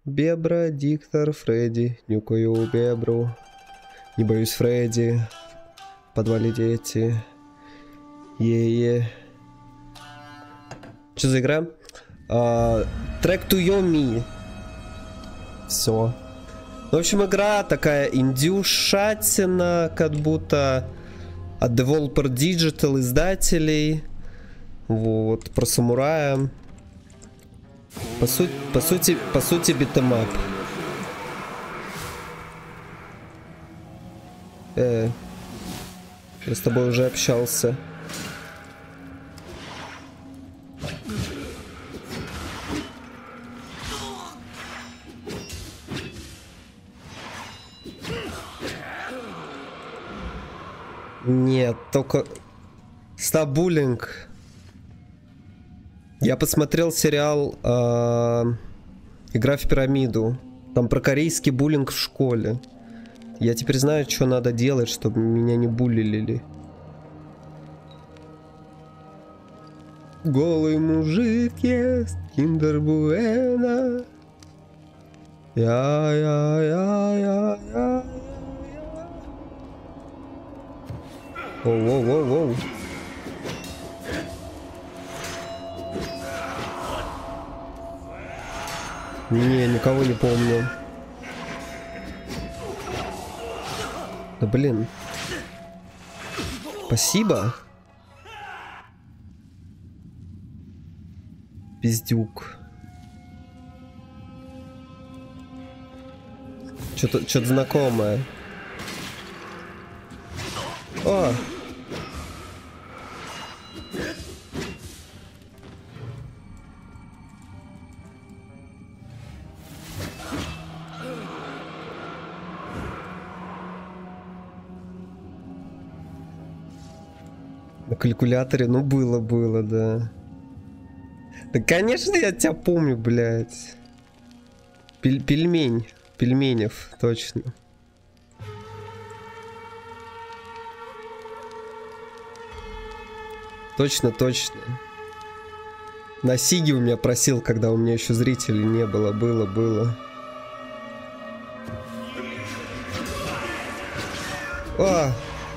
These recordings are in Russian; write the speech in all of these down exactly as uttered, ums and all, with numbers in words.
Бебра, диктор, Фредди, нюкаю бебру. Не боюсь Фредди. В подвале дети. Е-е. Что за игра? А, трек To Your Me. Все. В общем, игра такая индюшатина, как будто от Developer Digital издателей. Вот, про самурая. По, суть, по сути, по сути, битэмап. Э, я с тобой уже общался. Нет, только стабуллинг. Я посмотрел сериал э, «Игра в пирамиду». Там про корейский буллинг в школе. Я теперь знаю, что надо делать, чтобы меня не буллили. Голый мужик ест киндер буэна. Я-я-я-я-я. Воу-воу-воу-воу. Не, никого не помню. Да блин. Спасибо. Пиздюк. Что-то что-то знакомое. О! На калькуляторе, ну было, было, да. Да, конечно, я тебя помню, блядь. Пель пельмень. Пельменев, точно. Точно, точно. На Сиге у меня просил, когда у меня еще зрителей не было. Было, было. О!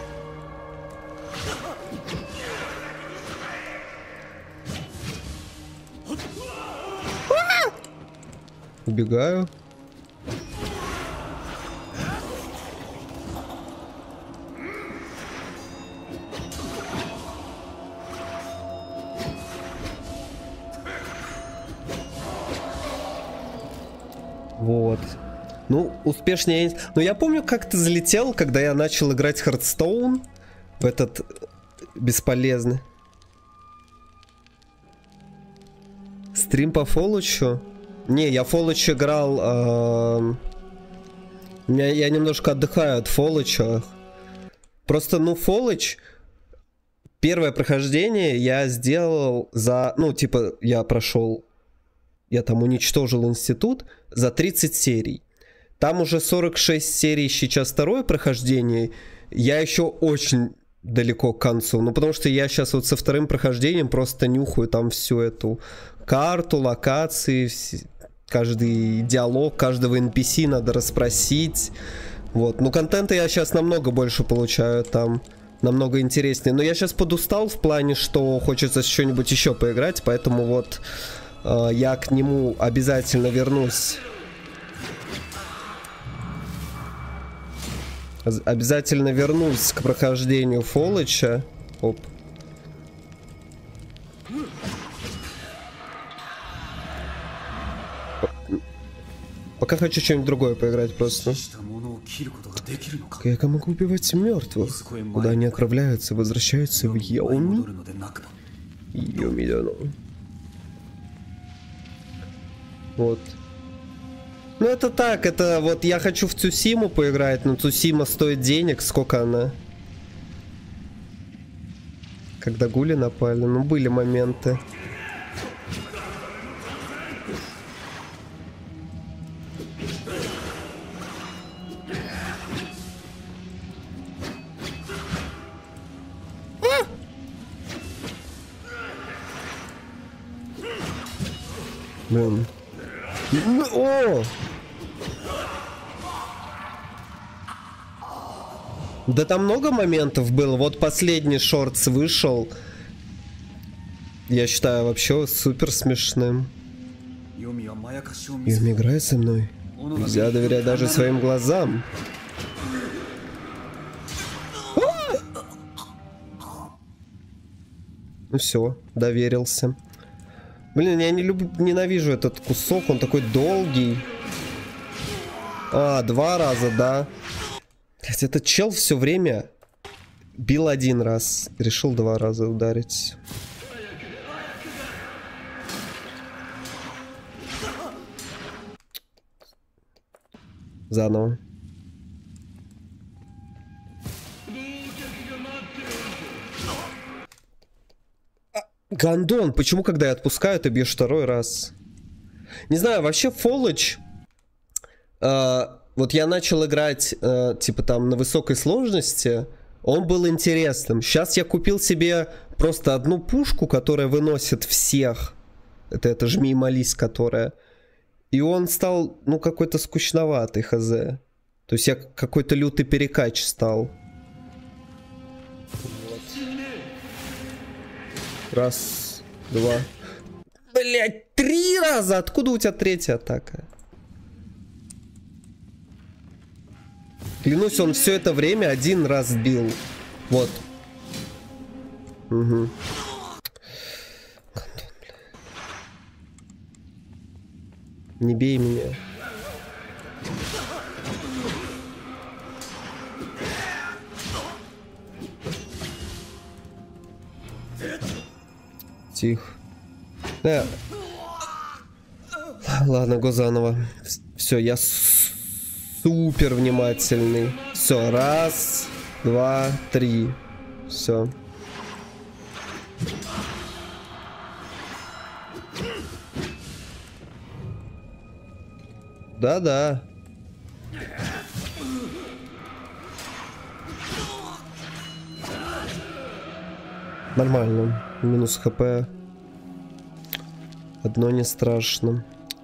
Убегаю. Вот. Ну, успешнее. Но я помню, как ты залетел, когда я начал играть Hearthstone. В этот бесполезный. Стрим по Фоллучу? Не, я Фоллуч играл... Э, я, я немножко отдыхаю от Фоллуча. Просто, ну, Фоллуч... Первое прохождение я сделал за... Ну, типа, я прошел... Я там уничтожил институт за тридцать серий. Там уже сорок шесть серий, сейчас второе прохождение. Я еще очень далеко к концу. Ну, потому что я сейчас вот со вторым прохождением просто нюхаю там всю эту карту, локации, каждый диалог, каждого эн пи си надо расспросить. Вот. Ну, контента я сейчас намного больше получаю там. Намного интереснее. Но я сейчас подустал в плане, что хочется что-нибудь еще поиграть. Поэтому вот э, я к нему обязательно вернусь. Обязательно вернусь к прохождению Фоллуча. Оп. Пока хочу что-нибудь другое поиграть просто. Как я могу убивать мертвых? Куда они отправляются? Возвращаются в Йоми? Йоми, да ну. Вот. Ну это так, это вот я хочу в Цусиму поиграть, но Цусима стоит денег, сколько она? Когда гули напали, ну были моменты. Блин. О! Да там много моментов было. Вот последний шортс вышел. Я считаю вообще супер смешным. Юми, играй со мной. Нельзя доверять даже своим глазам. Ну все, доверился. Блин, я не люблю, ненавижу этот кусок, он такой долгий. А, два раза, да. Этот чел все время бил один раз, решил два раза ударить. Заново. Гандон, почему, когда я отпускаю, ты бьешь второй раз? Не знаю, вообще Фоллач... Э, вот я начал играть, э, типа там, на высокой сложности. Он был интересным. Сейчас я купил себе просто одну пушку, которая выносит всех. Это, это жми и молись, которая... И он стал, ну, какой-то скучноватый, хз. То есть я какой-то лютый перекач стал. Вот. Раз, два. Блять, три раза! Откуда у тебя третья атака? Клянусь, он все это время один раз бил. Вот. Угу. Не бей меня. Тихо. Да. Ладно, го заново. Все, я супер внимательный. Все, раз, два, три. Все. Да-да. Нормально. Минус хп. Одно не страшно.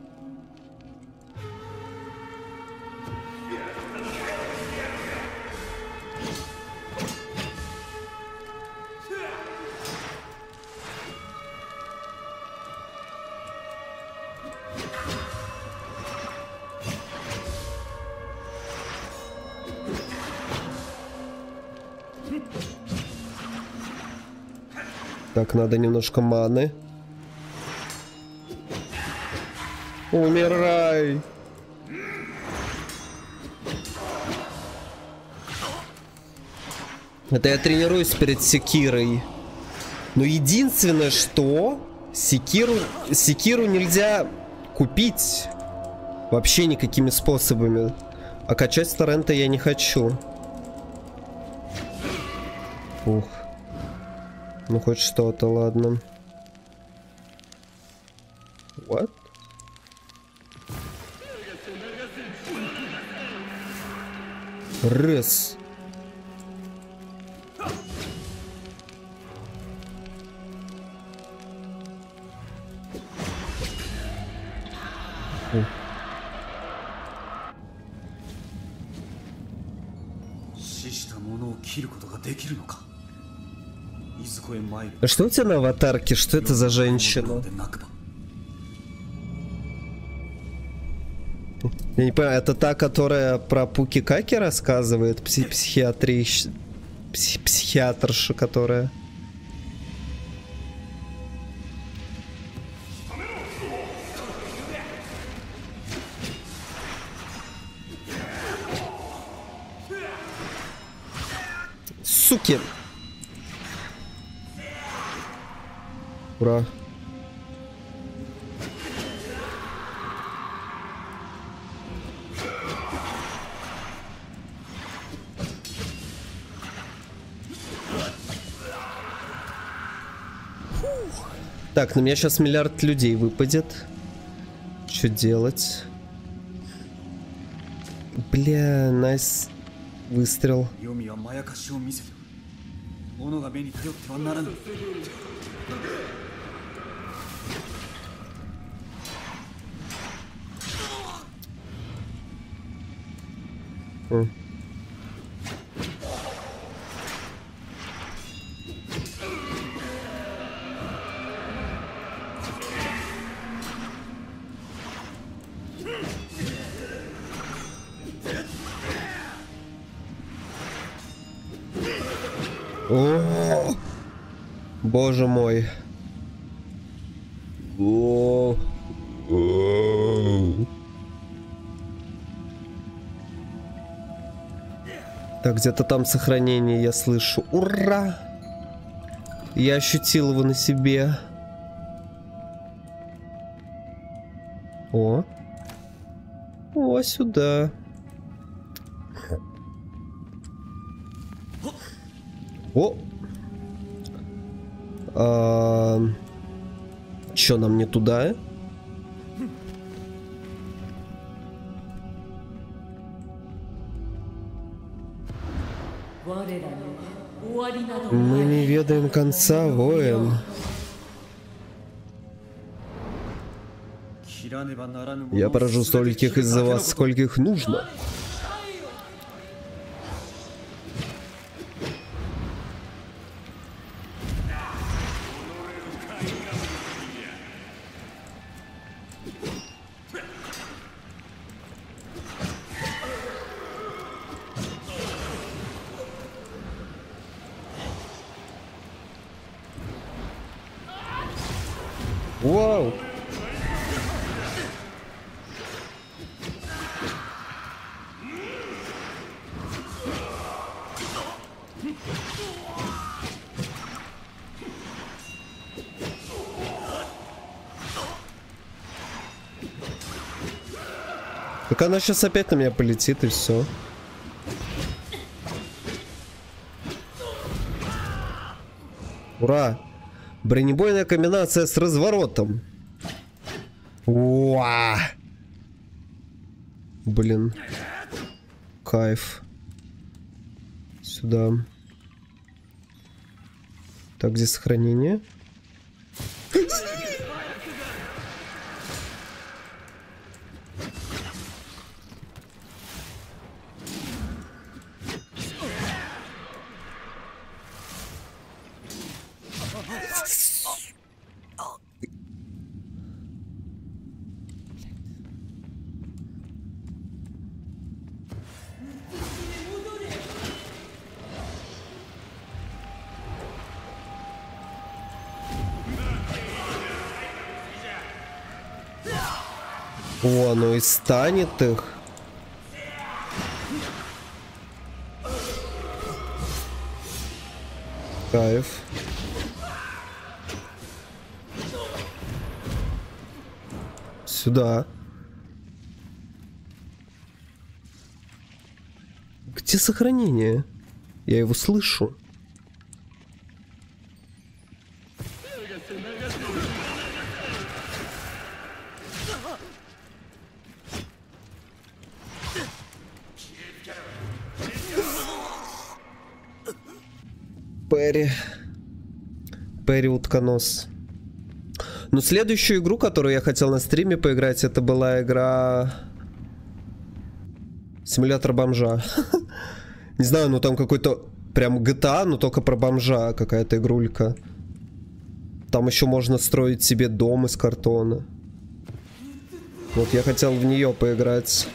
Так, надо немножко маны. Умирай. Это я тренируюсь перед секирой. Но единственное, что секиру, секиру нельзя купить вообще никакими способами. А качать с торрента я не хочу. Ух. Ну хоть что-то, ладно. What? Раз. А что у тебя на аватарке? Что это за женщина? Я не понимаю, это та, которая про Пуки-Каки рассказывает? Пси психиатри... Пси психиатрша, которая... Суки! Ура! Так, на меня сейчас миллиард людей выпадет. Что делать? Бля, найс выстрел. М. О, боже мой. О, о. Так, где-то там сохранение я слышу. Ура! Я ощутил его на себе. О. О, сюда. О! А... Чё, нам не туда? Мы не ведаем конца, воин. Я поражу стольких из-за вас, скольких нужно. Вау! Так она сейчас опять на меня полетит и все. Ура! Бронебойная комбинация с разворотом. Уа! Блин. Кайф. Сюда. Так, где сохранение? О, оно и станет их. Кайф. Сюда. Где сохранение? Я его слышу. Перри. Перри утконос. Но следующую игру, которую я хотел на стриме поиграть, это была игра... Симулятор бомжа. Не знаю, ну там какой-то прям джи ти эй, но только про бомжа какая-то игрулька. Там еще можно строить себе дом из картона. Вот я хотел в нее поиграть.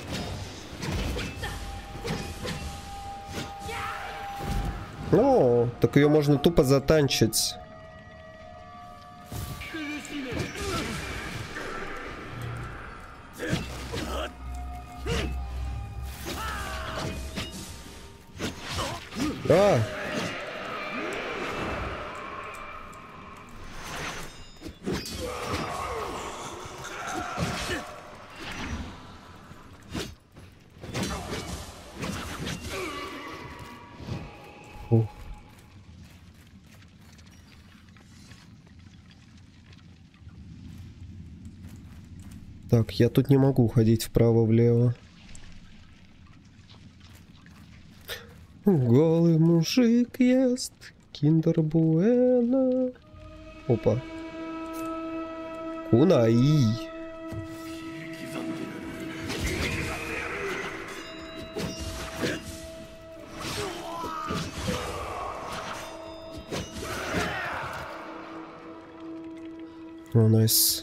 О, так ее можно тупо затанчить. А! Фу. Так, я тут не могу ходить вправо-влево. Голый мужик ест киндер буэна. Опа. Кунаи. О, найс.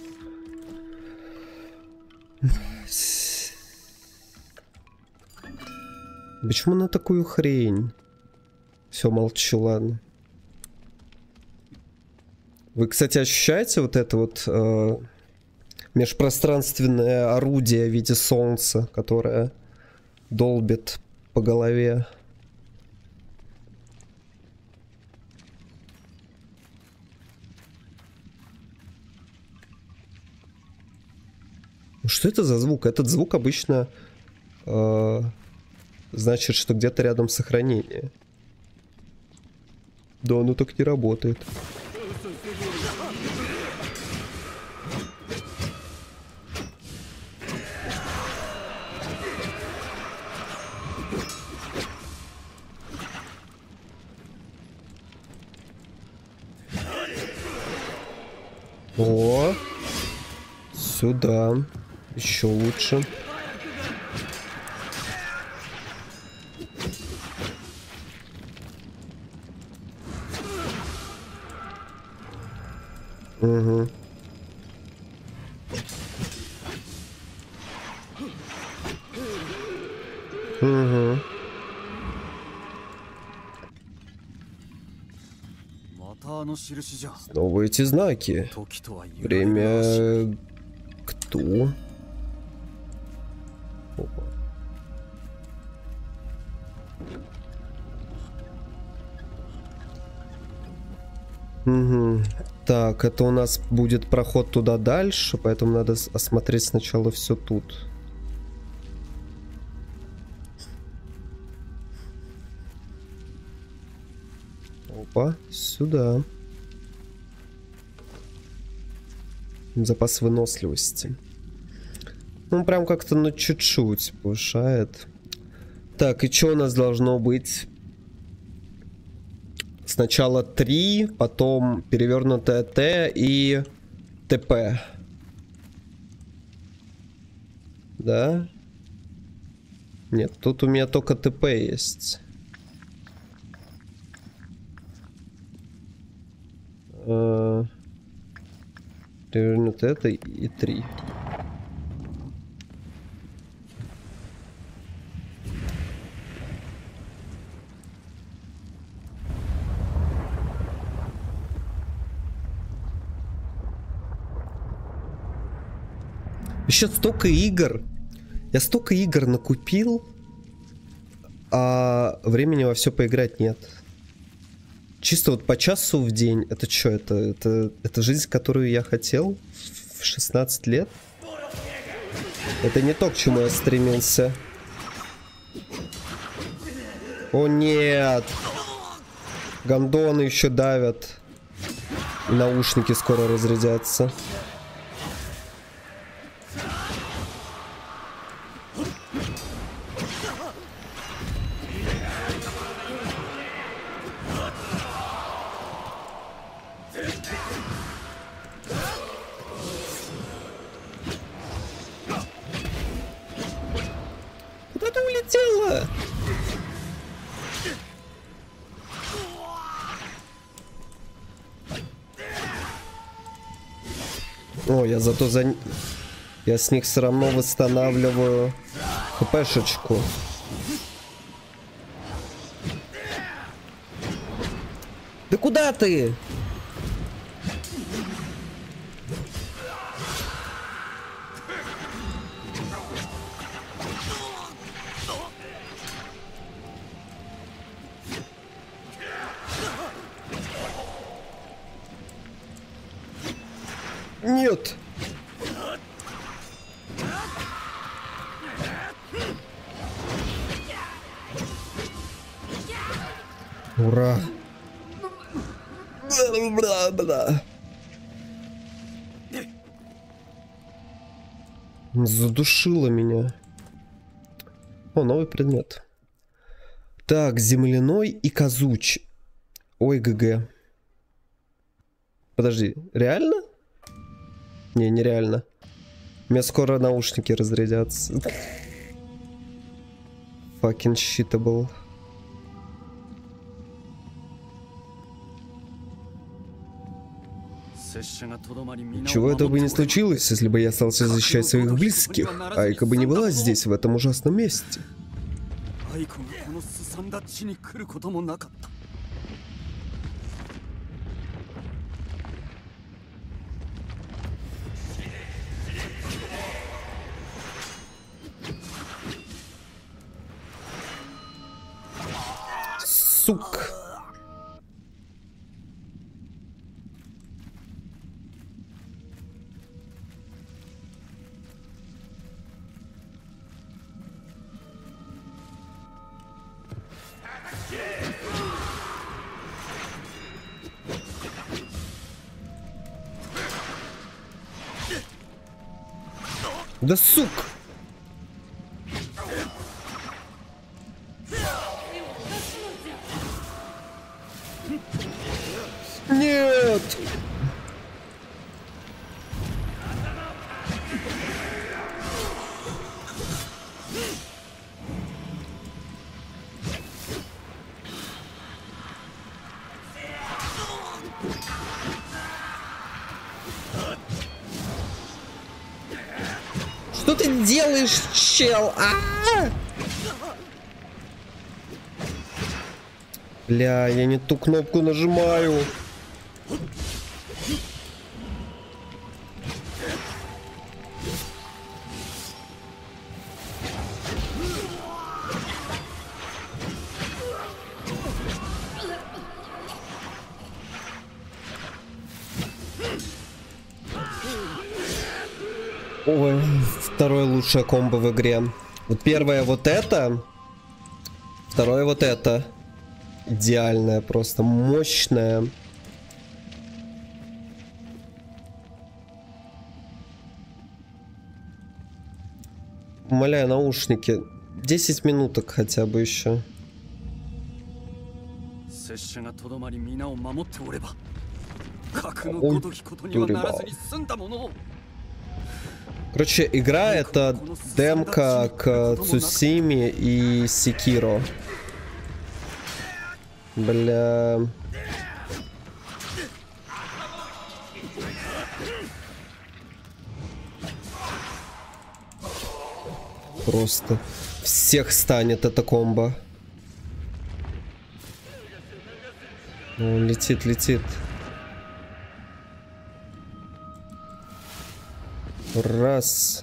Почему на такую хрень? Все, молчу, ладно. Вы, кстати, ощущаете вот это вот э, межпространственное орудие в виде солнца, которое долбит по голове? Что это за звук? Этот звук обычно э, значит, что где-то рядом сохранение. Да, оно так не работает. О, сюда. Еще лучше. Угу. Угу. Снова эти знаки. Время... Кто? Опа. Угу. Так, это у нас будет проход туда дальше, поэтому надо осмотреть сначала все тут. Опа, сюда. Запас выносливости. Ну, прям как-то, ну, чуть-чуть повышает. Так, и что у нас должно быть? Сначала три, потом перевернутое Т и ТП. Да? Нет, тут у меня только ТП есть. Перевернут это и три. Еще столько игр. Я столько игр накупил, а времени во все поиграть нет. Чисто вот по часу в день. Это что? Это, это, это жизнь, которую я хотел в шестнадцать лет? Это не то, к чему я стремился. О нет! Гондоны еще давят. И наушники скоро разрядятся. Куда ты улетела? О, я зато за... Я с них все равно восстанавливаю хпшечку. Да куда ты? Нет. Ура. Бла-бла-бла. Задушило меня. О, новый предмет. Так, земляной и казуч. Ой, ГГ. Подожди, реально? Не, нереально. У меня скоро наушники разрядятся. Fucking shitable. Чего этого бы не случилось, если бы я остался защищать своих близких, Айка бы не была здесь, в этом ужасном месте. Сук. Да сук! Нет! Что ты делаешь, чел? А-а-а! Бля, я не ту кнопку нажимаю. Ой, второе лучшее комбо в игре. Вот первое вот это. Второе вот это. Идеальное, просто мощное. Умоляю, наушники. десять минуток хотя бы еще. Ой, короче, игра это демка к Цусиме и Секиро. Бля. Просто всех станет это комбо. Он летит, летит. Раз.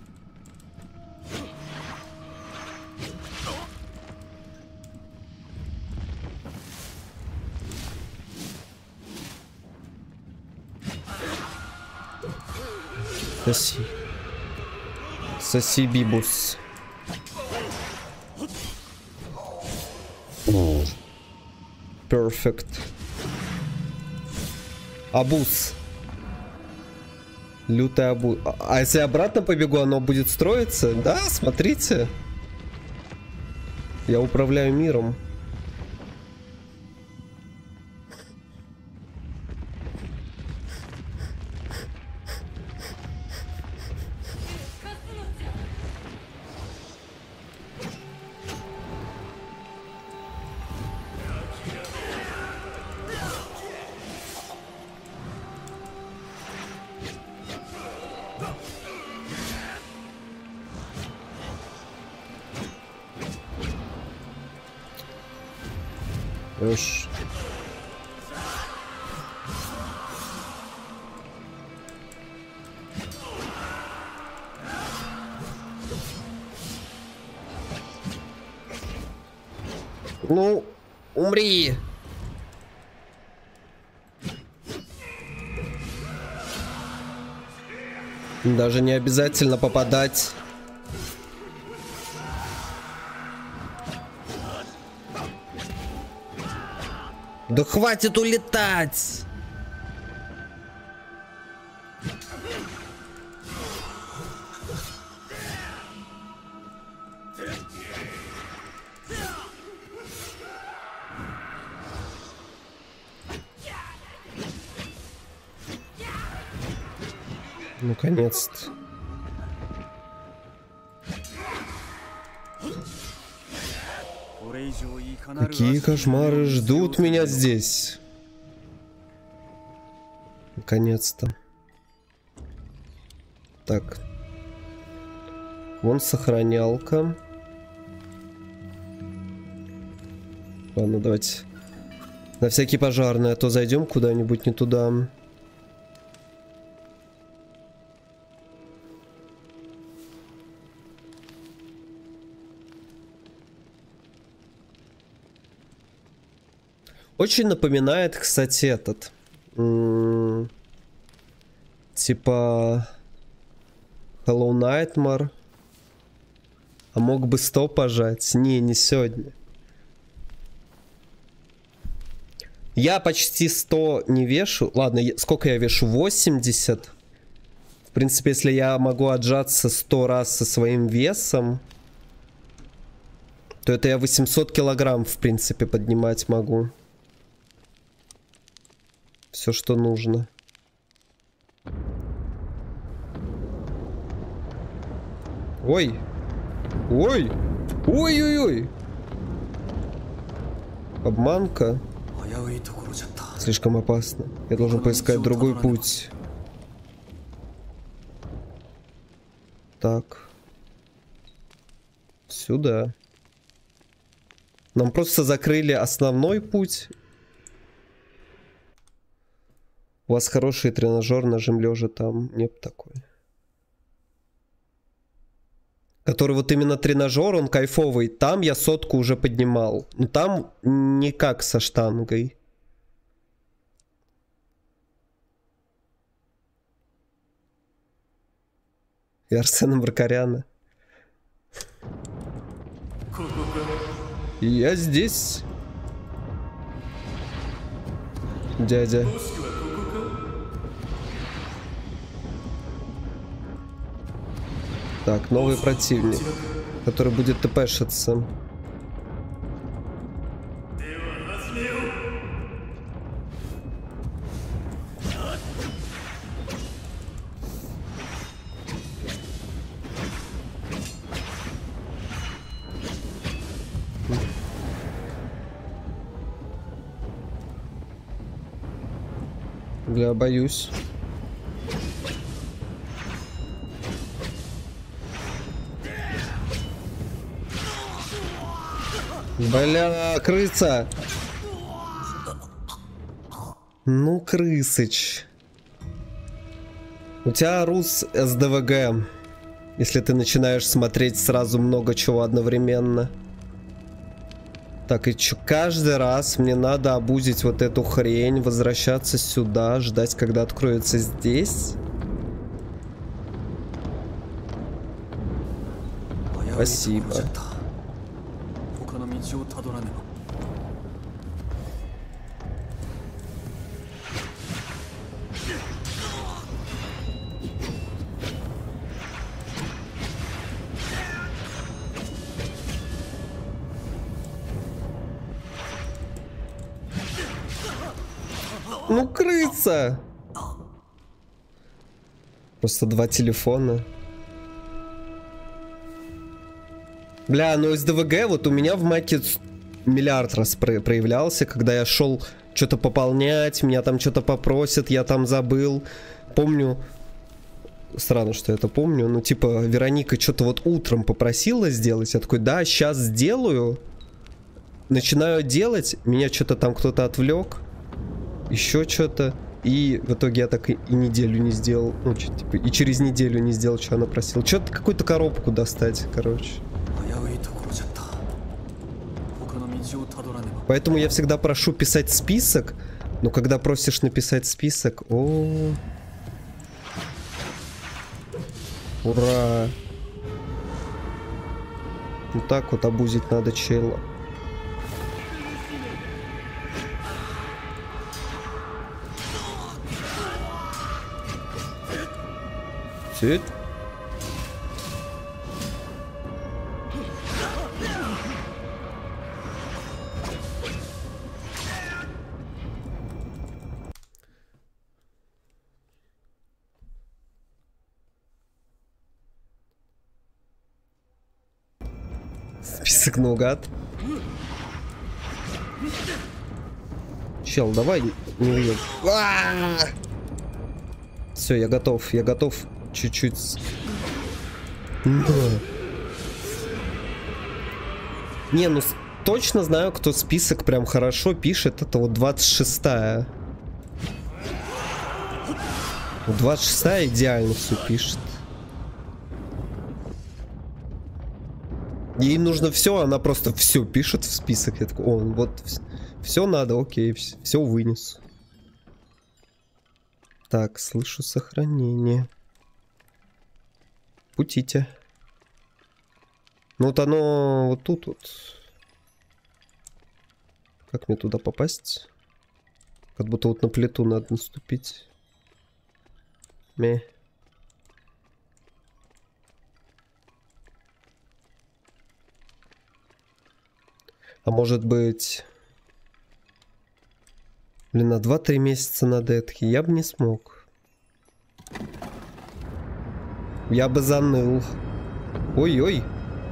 Соси. Соси бибус. Перфект. Абуз. Лютый абуз. А если обратно побегу, оно будет строиться? Да, смотрите. Я управляю миром. Уж. Ну, умри. Даже не обязательно попадать. Да хватит улетать! Наконец-то. Какие кошмары ждут меня здесь? Наконец-то. Так. Вон сохранялка. Ладно, давайте. На всякий пожарный, а то зайдем куда-нибудь не туда. Очень напоминает, кстати, этот. М-м- типа Hollow Nightmare. А мог бы сто пожать? Не, не сегодня. Я почти сто не вешу. Ладно, я, сколько я вешу? восемьдесят. В принципе, если я могу отжаться сто раз со своим весом, то это я восемьсот килограмм, в принципе, поднимать могу. Все, что нужно. Ой. Ой. Ой-ой-ой. Обманка. Слишком опасно. Я должен поискать другой путь. Так. Сюда. Нам просто закрыли основной путь. У вас хороший тренажер, нажим лежа там. Нет такой. Который вот именно тренажер, он кайфовый. Там я сотку уже поднимал. Но там не как со штангой. И Арсена Маркаряна. Я здесь. Дядя. Так, новый противник, который будет тпшиться. Бля, боюсь. Бля, крыса. Ну, крысыч. У тебя рус эс дэ вэ гэ. Если ты начинаешь смотреть сразу много чего одновременно. Так, и чё, каждый раз мне надо обузить вот эту хрень, возвращаться сюда, ждать, когда откроется здесь. Спасибо. Ну, крыса! Просто два телефона. Бля, ну эс дэ вэ гэ вот у меня в маке миллиард раз про проявлялся, когда я шел что-то пополнять, меня там что-то попросят, я там забыл. Помню, странно, что я это помню, но типа Вероника что-то вот утром попросила сделать, я такой, да, сейчас сделаю. Начинаю делать, меня что-то там кто-то отвлек, еще что-то. И в итоге я так и, и неделю не сделал. Ну, что, типа, и через неделю не сделал, что она просила. Что-то какую-то коробку достать, короче. Поэтому я всегда прошу писать список. Но когда просишь написать список... О, ура! Вот так вот обузить надо чела. Сеть. Список наугад. Чел, давай не уедь. Все, я готов, я готов чуть-чуть. Но. Не, ну точно знаю, кто список прям хорошо пишет. Это вот двадцать шестая. двадцать шестая идеально все пишет. Ей нужно все, она просто все пишет в список. Я такой, о, вот все надо, окей, все вынесу. Так, слышу сохранение. Путите. Ну вот оно вот тут вот. Как мне туда попасть? Как будто вот на плиту надо наступить. Ме. А может быть... Блин, на два-три месяца на детке я бы не смог. Я бы заныл. Ой-ой.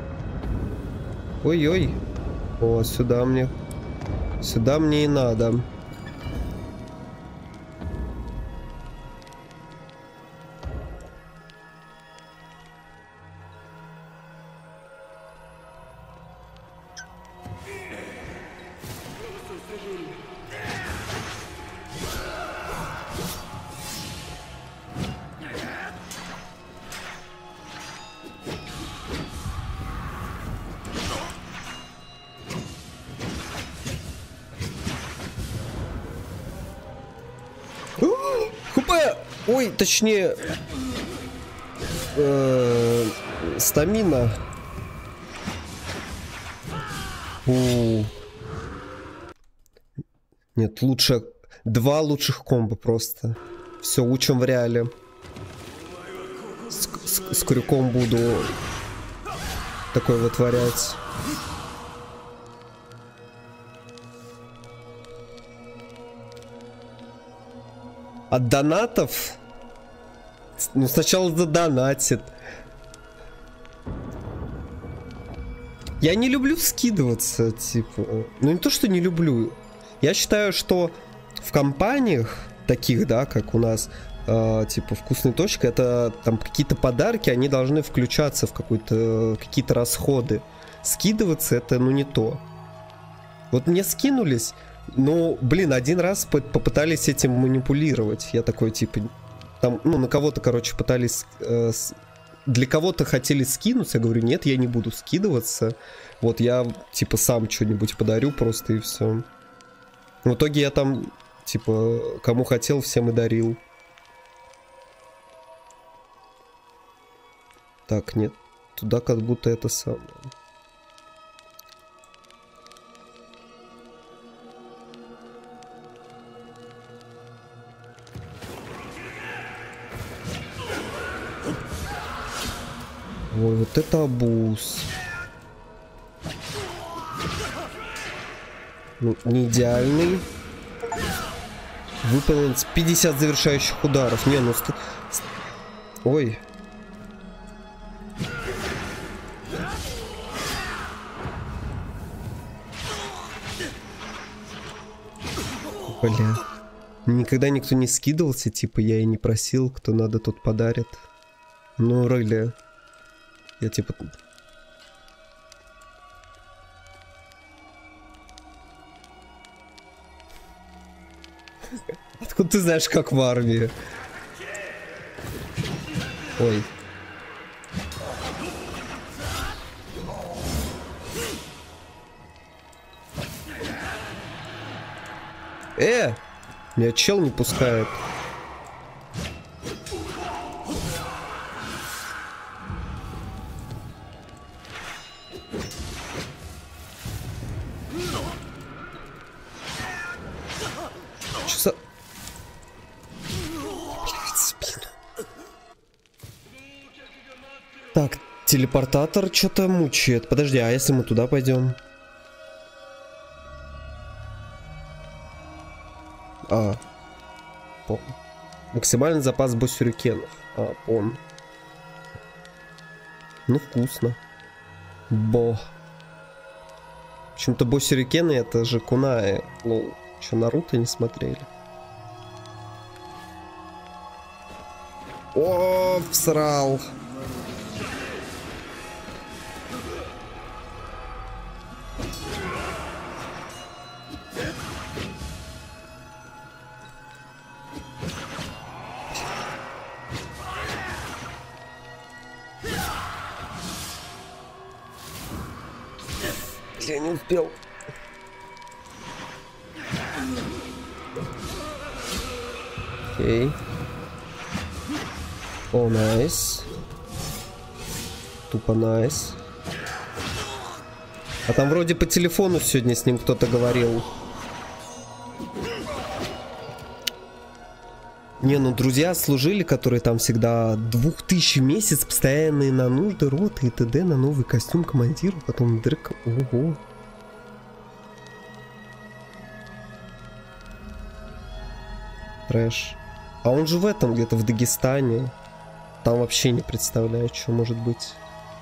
Ой-ой. О, сюда мне... Сюда мне и надо. Ой, точнее... Э, стамина. У. Нет, лучше... Два лучших комбо просто. Все, учим в реале. С, с, с крюком буду такое вытворять. От донатов? Ну, сначала задонатит. Я не люблю скидываться, типа. Ну, не то, что не люблю. Я считаю, что в компаниях таких, да, как у нас, э, типа, вкусная точка, это там какие-то подарки, они должны включаться в какой-то, какие-то расходы. Скидываться это, ну, не то. Вот мне скинулись... Ну, блин, один раз попытались этим манипулировать. Я такой, типа, там, ну, на кого-то, короче, пытались... Э, с... Для кого-то хотели скинуться. Я говорю, нет, я не буду скидываться. Вот я, типа, сам что-нибудь подарю просто и все. В итоге я там, типа, кому хотел, всем и дарил. Так, нет. Туда как будто это самое... Ой, вот это абуз. Ну, не идеальный. Выполнить пятьдесят завершающих ударов. Не, ну... Ст... Ой. Бля. Никогда никто не скидывался, типа, я и не просил, кто надо, тот подарит. Ну, рыли. Я типа... Откуда ты знаешь, как в армии? Ой. Э! Меня чел не пускает. Так, телепортатор что-то мучает. Подожди, а если мы туда пойдем? А. Пом. Максимальный запас босюрикенов. А, пон. Ну, вкусно. Бо. Почему-то босюрикены это же кунаи. Ну, что, Наруто не смотрели? О, всрал. Я не успел. Окей. О, найс. Тупо найс. А там вроде по телефону сегодня с ним кто-то говорил. Не, ну друзья служили, которые там всегда двух тысяч в месяц, постоянные на нужды, роты и т.д. на новый костюм командира, потом дрык. Ого. Трэш. А он же в этом где-то, в Дагестане. Там вообще не представляю, что может быть.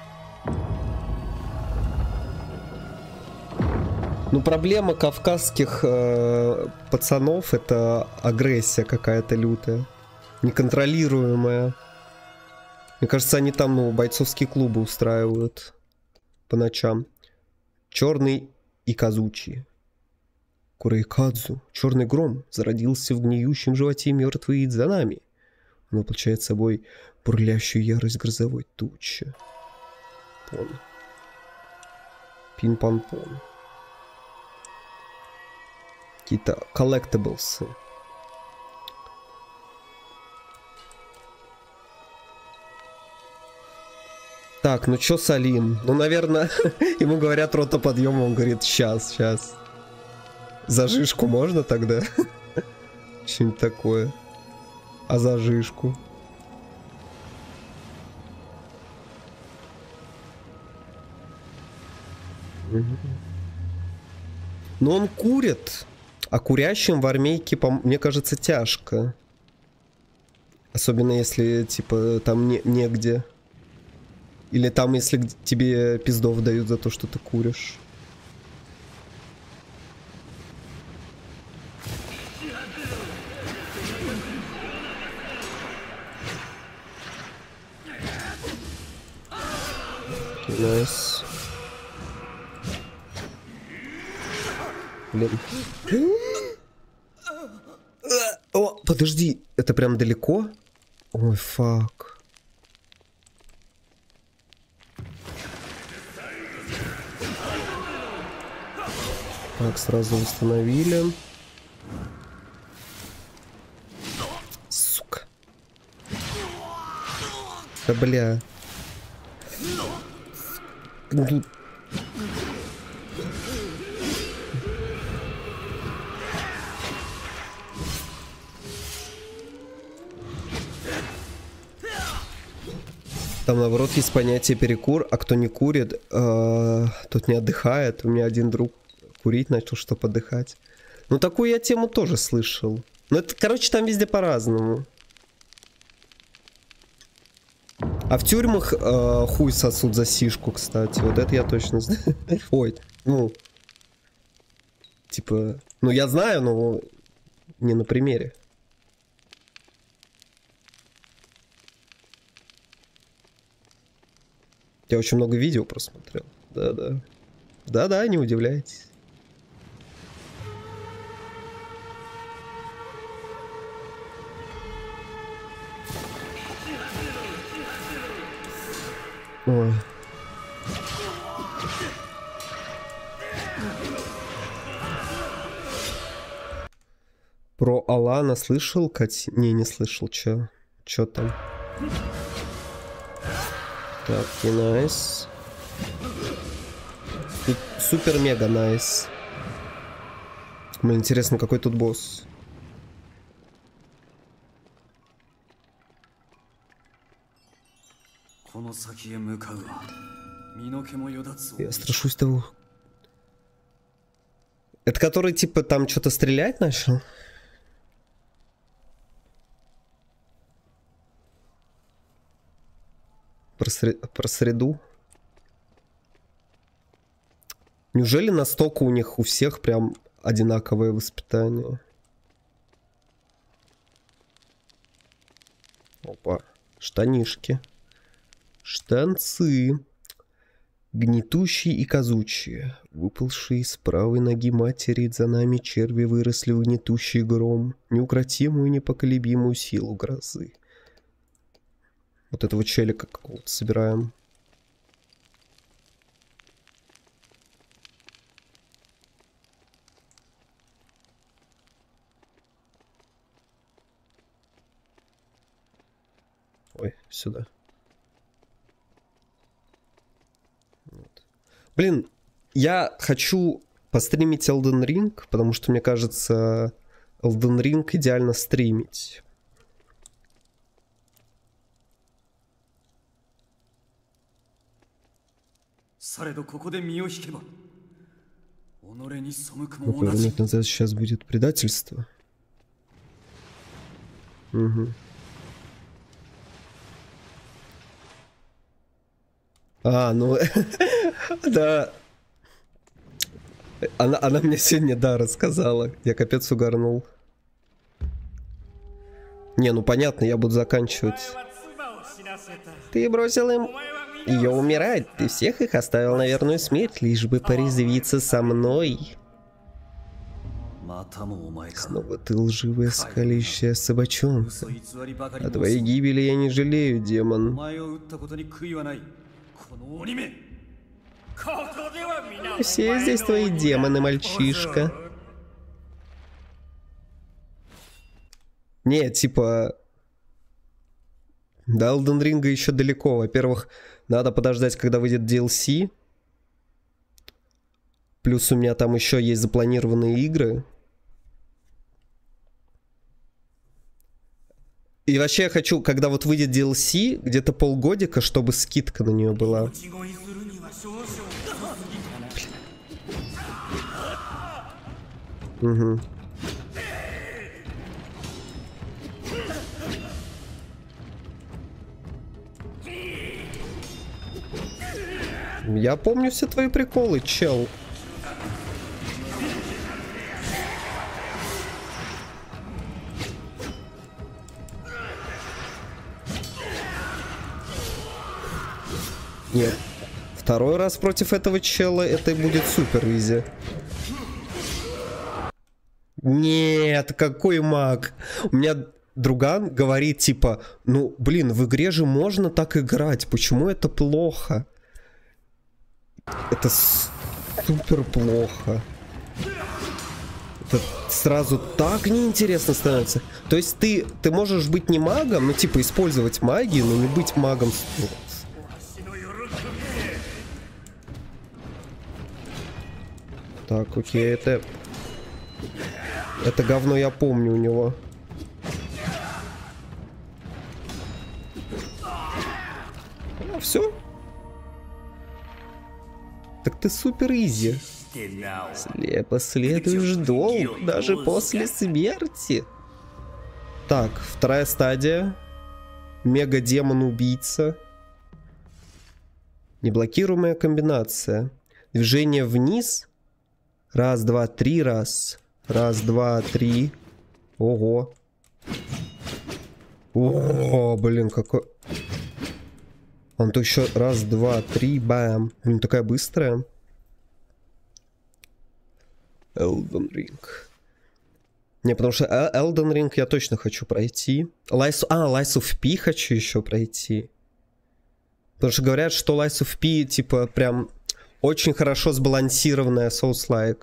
Ну, проблема кавказских э, пацанов — это агрессия какая-то лютая, неконтролируемая. Мне кажется, они там, ну, бойцовские клубы устраивают по ночам. Черный и Казучи. Курейкадзу, черный гром, зародился в гниющем животе мертвый Идзанами. Он воплощает собой бурлящую ярость грозовой тучи. Пон. Пин-пан-пон. Какие-то коллектаблсы. Так, ну чё Салим? Ну, наверное, ему говорят рота подъема, он говорит, сейчас, сейчас. Зажишку можно тогда? Что-нибудь такое. А зажишку? Но он курит. А курящим в армейке, мне кажется, тяжко. Особенно если, типа, там не, негде. Или там, если тебе пиздов дают за то, что ты куришь. Найс. Блин. О, подожди, это прям далеко? Ой, фак. Так, сразу установили. Сука. Да бля. Там, наоборот, есть понятие перекур, а кто не курит, э, тот не отдыхает. У меня один друг курить начал, чтобы отдыхать. Ну, такую я тему тоже слышал. Ну, это, короче, там везде по-разному. А в тюрьмах э, хуй сосут за сишку, кстати. Вот это я точно знаю. Ой, ну... Типа... Ну, я знаю, но не на примере. Я очень много видео просмотрел. Да-да. Да-да, не удивляйтесь. Ой. Про Алана слышал, Кать? Не, не слышал. Чё? Чё там? Так, и найс. Супер-мега найс. Мне интересно, какой тут босс. Я страшусь того. Это который, типа, там что-то стрелять начал? Про, сред... Про среду? Неужели настолько у них у всех прям одинаковое воспитание? Опа. Штанишки. Штанцы. Гнетущие и казучие. Выпалшие из правой ноги матери за нами черви выросли в гнетущий гром, неукротимую и непоколебимую силу грозы. Вот этого челика какого-то собираем. Ой, сюда. Вот. Блин, я хочу постримить Elden Ring, потому что, мне кажется, Elden Ring идеально стримить. Ну, повернуть назад сейчас будет предательство. Угу. А, ну, да. Она, она мне сегодня, да, рассказала. Я капец угорнул. Не, ну понятно, я буду заканчивать. Ты бросил им ее умирать. Ты всех их оставил на верную смерть, лишь бы порезвиться со мной. Снова ты лживая, скалящая собачонка. О твоей гибели я не жалею, демон. Все здесь твои демоны, мальчишка. Не, типа... До Elden Ring еще далеко. Во-первых, надо подождать, когда выйдет ди эл си. Плюс у меня там еще есть запланированные игры. И вообще я хочу, когда вот выйдет ди эл си, где-то полгодика, чтобы скидка на нее была. Угу. Я помню все твои приколы, чел. Нет. Второй раз против этого чела это будет супер изи. Нет, какой маг. У меня друган говорит типа, ну блин, в игре же можно так играть, почему это плохо? Это супер плохо. Это сразу так неинтересно становится. То есть ты, ты можешь быть не магом, ну типа использовать магию, но не быть магом. Так, окей, это... Это говно я помню у него. Ну, все. Так ты супер изи. Слепо следуешь долг, даже после смерти. Так, вторая стадия. Мега-демон-убийца. Неблокируемая комбинация. Движение вниз. Раз, два, три, раз. Раз, два, три. Ого. О, блин, какой... Он то еще раз, два, три, бам. Блин, такая быстрая. Elden Ring. Не, потому что Elden Ring я точно хочу пройти. Lies... А, Lies of P хочу еще пройти. Потому что говорят, что Lies of P, типа, прям очень хорошо сбалансированная Souls-like.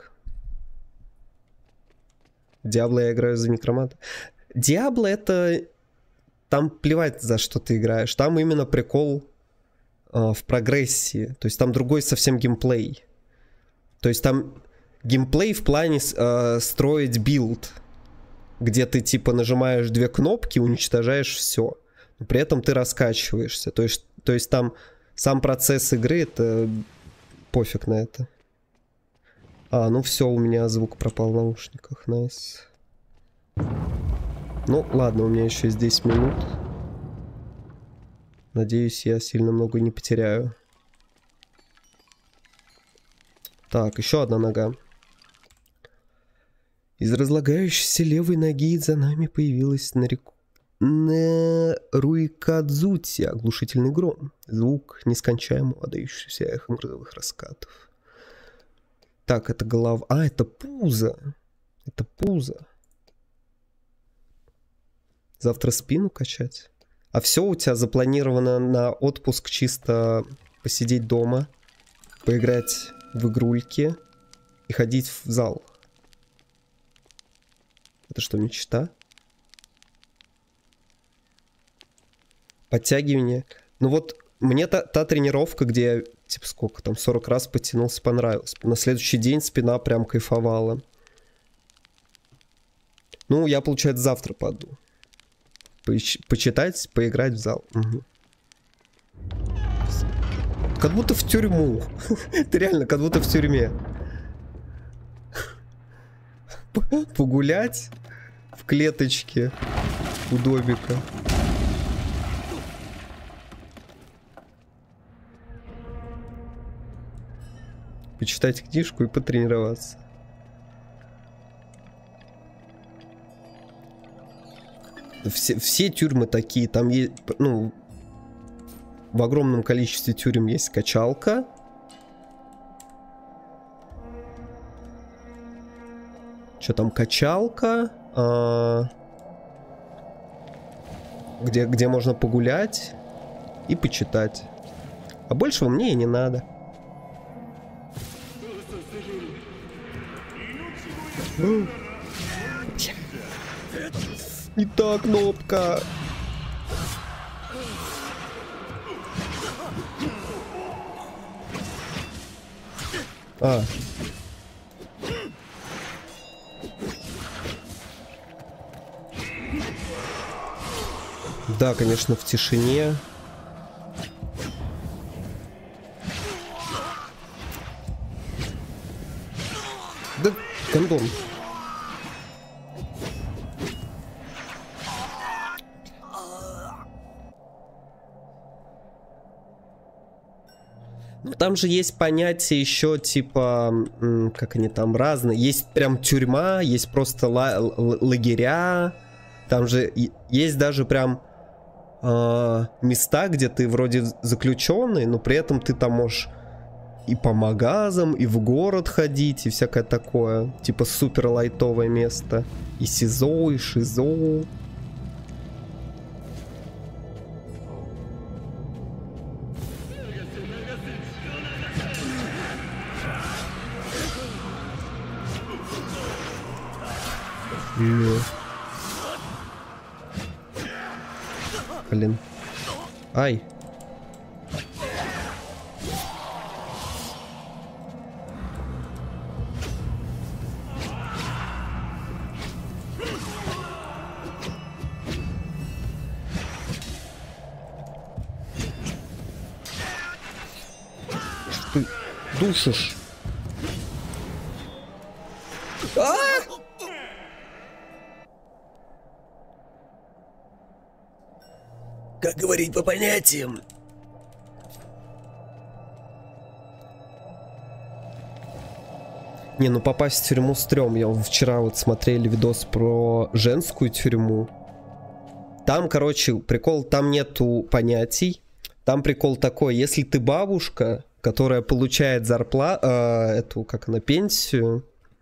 Диабло я играю за некроманта. Диабло это... Там плевать, за что ты играешь. Там именно прикол э, в прогрессии. То есть там другой совсем геймплей. То есть там геймплей в плане э, строить билд. Где ты типа нажимаешь две кнопки, уничтожаешь все. Но при этом ты раскачиваешься. То есть, то есть там сам процесс игры, это пофиг на это. А, ну все, у меня звук пропал в наушниках. Найс. Ну, ладно, у меня еще есть десять минут. Надеюсь, я сильно много не потеряю. Так, еще одна нога. Из разлагающейся левой ноги за нами появилась нарек... Неруикадзути, оглушительный гром. Звук нескончаемого, отдающийся эхом грозовых раскатов. Так, это голова. А, это пузо. Это пузо. Завтра спину качать. А все у тебя запланировано на отпуск, чисто посидеть дома, поиграть в игрульки и ходить в зал. Это что, мечта? Подтягивание. Ну вот, мне та, та тренировка, где я, типа, сколько там, сорок раз потянулся, понравилась. На следующий день спина прям кайфовала. Ну, я, получается, завтра пойду. Поч почитать, поиграть в зал. Угу. Как будто в тюрьму. Ты реально, как будто в тюрьме. Погулять в клеточке у домика. Почитать книжку и потренироваться. Все, все тюрьмы такие. Там есть, ну, в огромном количестве тюрем есть качалка. Что там, качалка? А, где, где можно погулять и почитать. А большего мне и не надо. Не та кнопка. А. Да, конечно, в тишине. Да, кондом. Там же есть понятие еще типа, как они там разные. Есть прям тюрьма, есть просто лагеря. Там же есть даже прям э, места, где ты вроде заключенный, но при этом ты там можешь и по магазам, и в город ходить, и всякое такое. Типа супер лайтовое место. И СИЗО, и ШИЗО. Yeah. Блин. Ай. Что ты душишь? А! Как говорить по понятиям? Не, ну попасть в тюрьму стрём. Я вчера вот смотрели видос про женскую тюрьму. Там, короче, прикол, там нету понятий. Там прикол такой, если ты бабушка, которая получает зарплату, э, эту, как она, пенсию,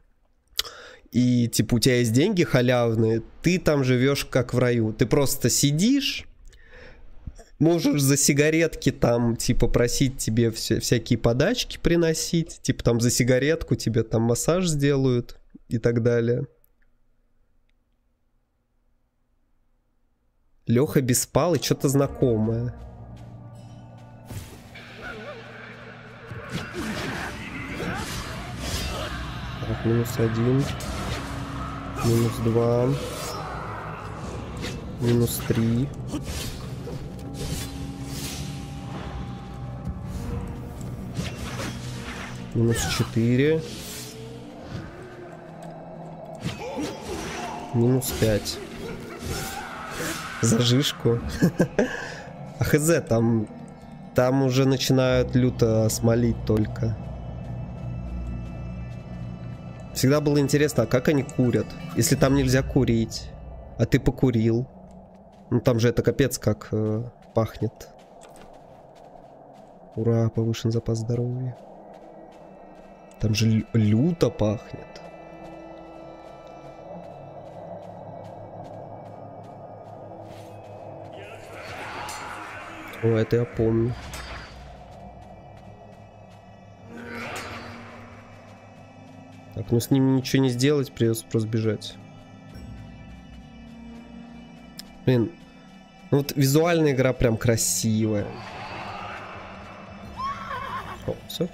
и типа у тебя есть деньги халявные, ты там живешь как в раю. Ты просто сидишь, можешь за сигаретки там, типа, просить тебе все, всякие подачки приносить. Типа, там, за сигаретку тебе там массаж сделают и так далее. Леха Беспал и что-то знакомое. Так, минус один. Минус два. Минус три. Минус четыре. Минус пять. Зажишку. А хз, там, там уже начинают люто смолить только. Всегда было интересно, а как они курят? Если там нельзя курить, а ты покурил. Ну там же это капец как э, пахнет. Ура, повышен запас здоровья. Там же лю люто пахнет. О, это я помню. Так, ну с ними ничего не сделать, придется просто бежать. Блин, ну вот визуальная игра прям красивая. О, все.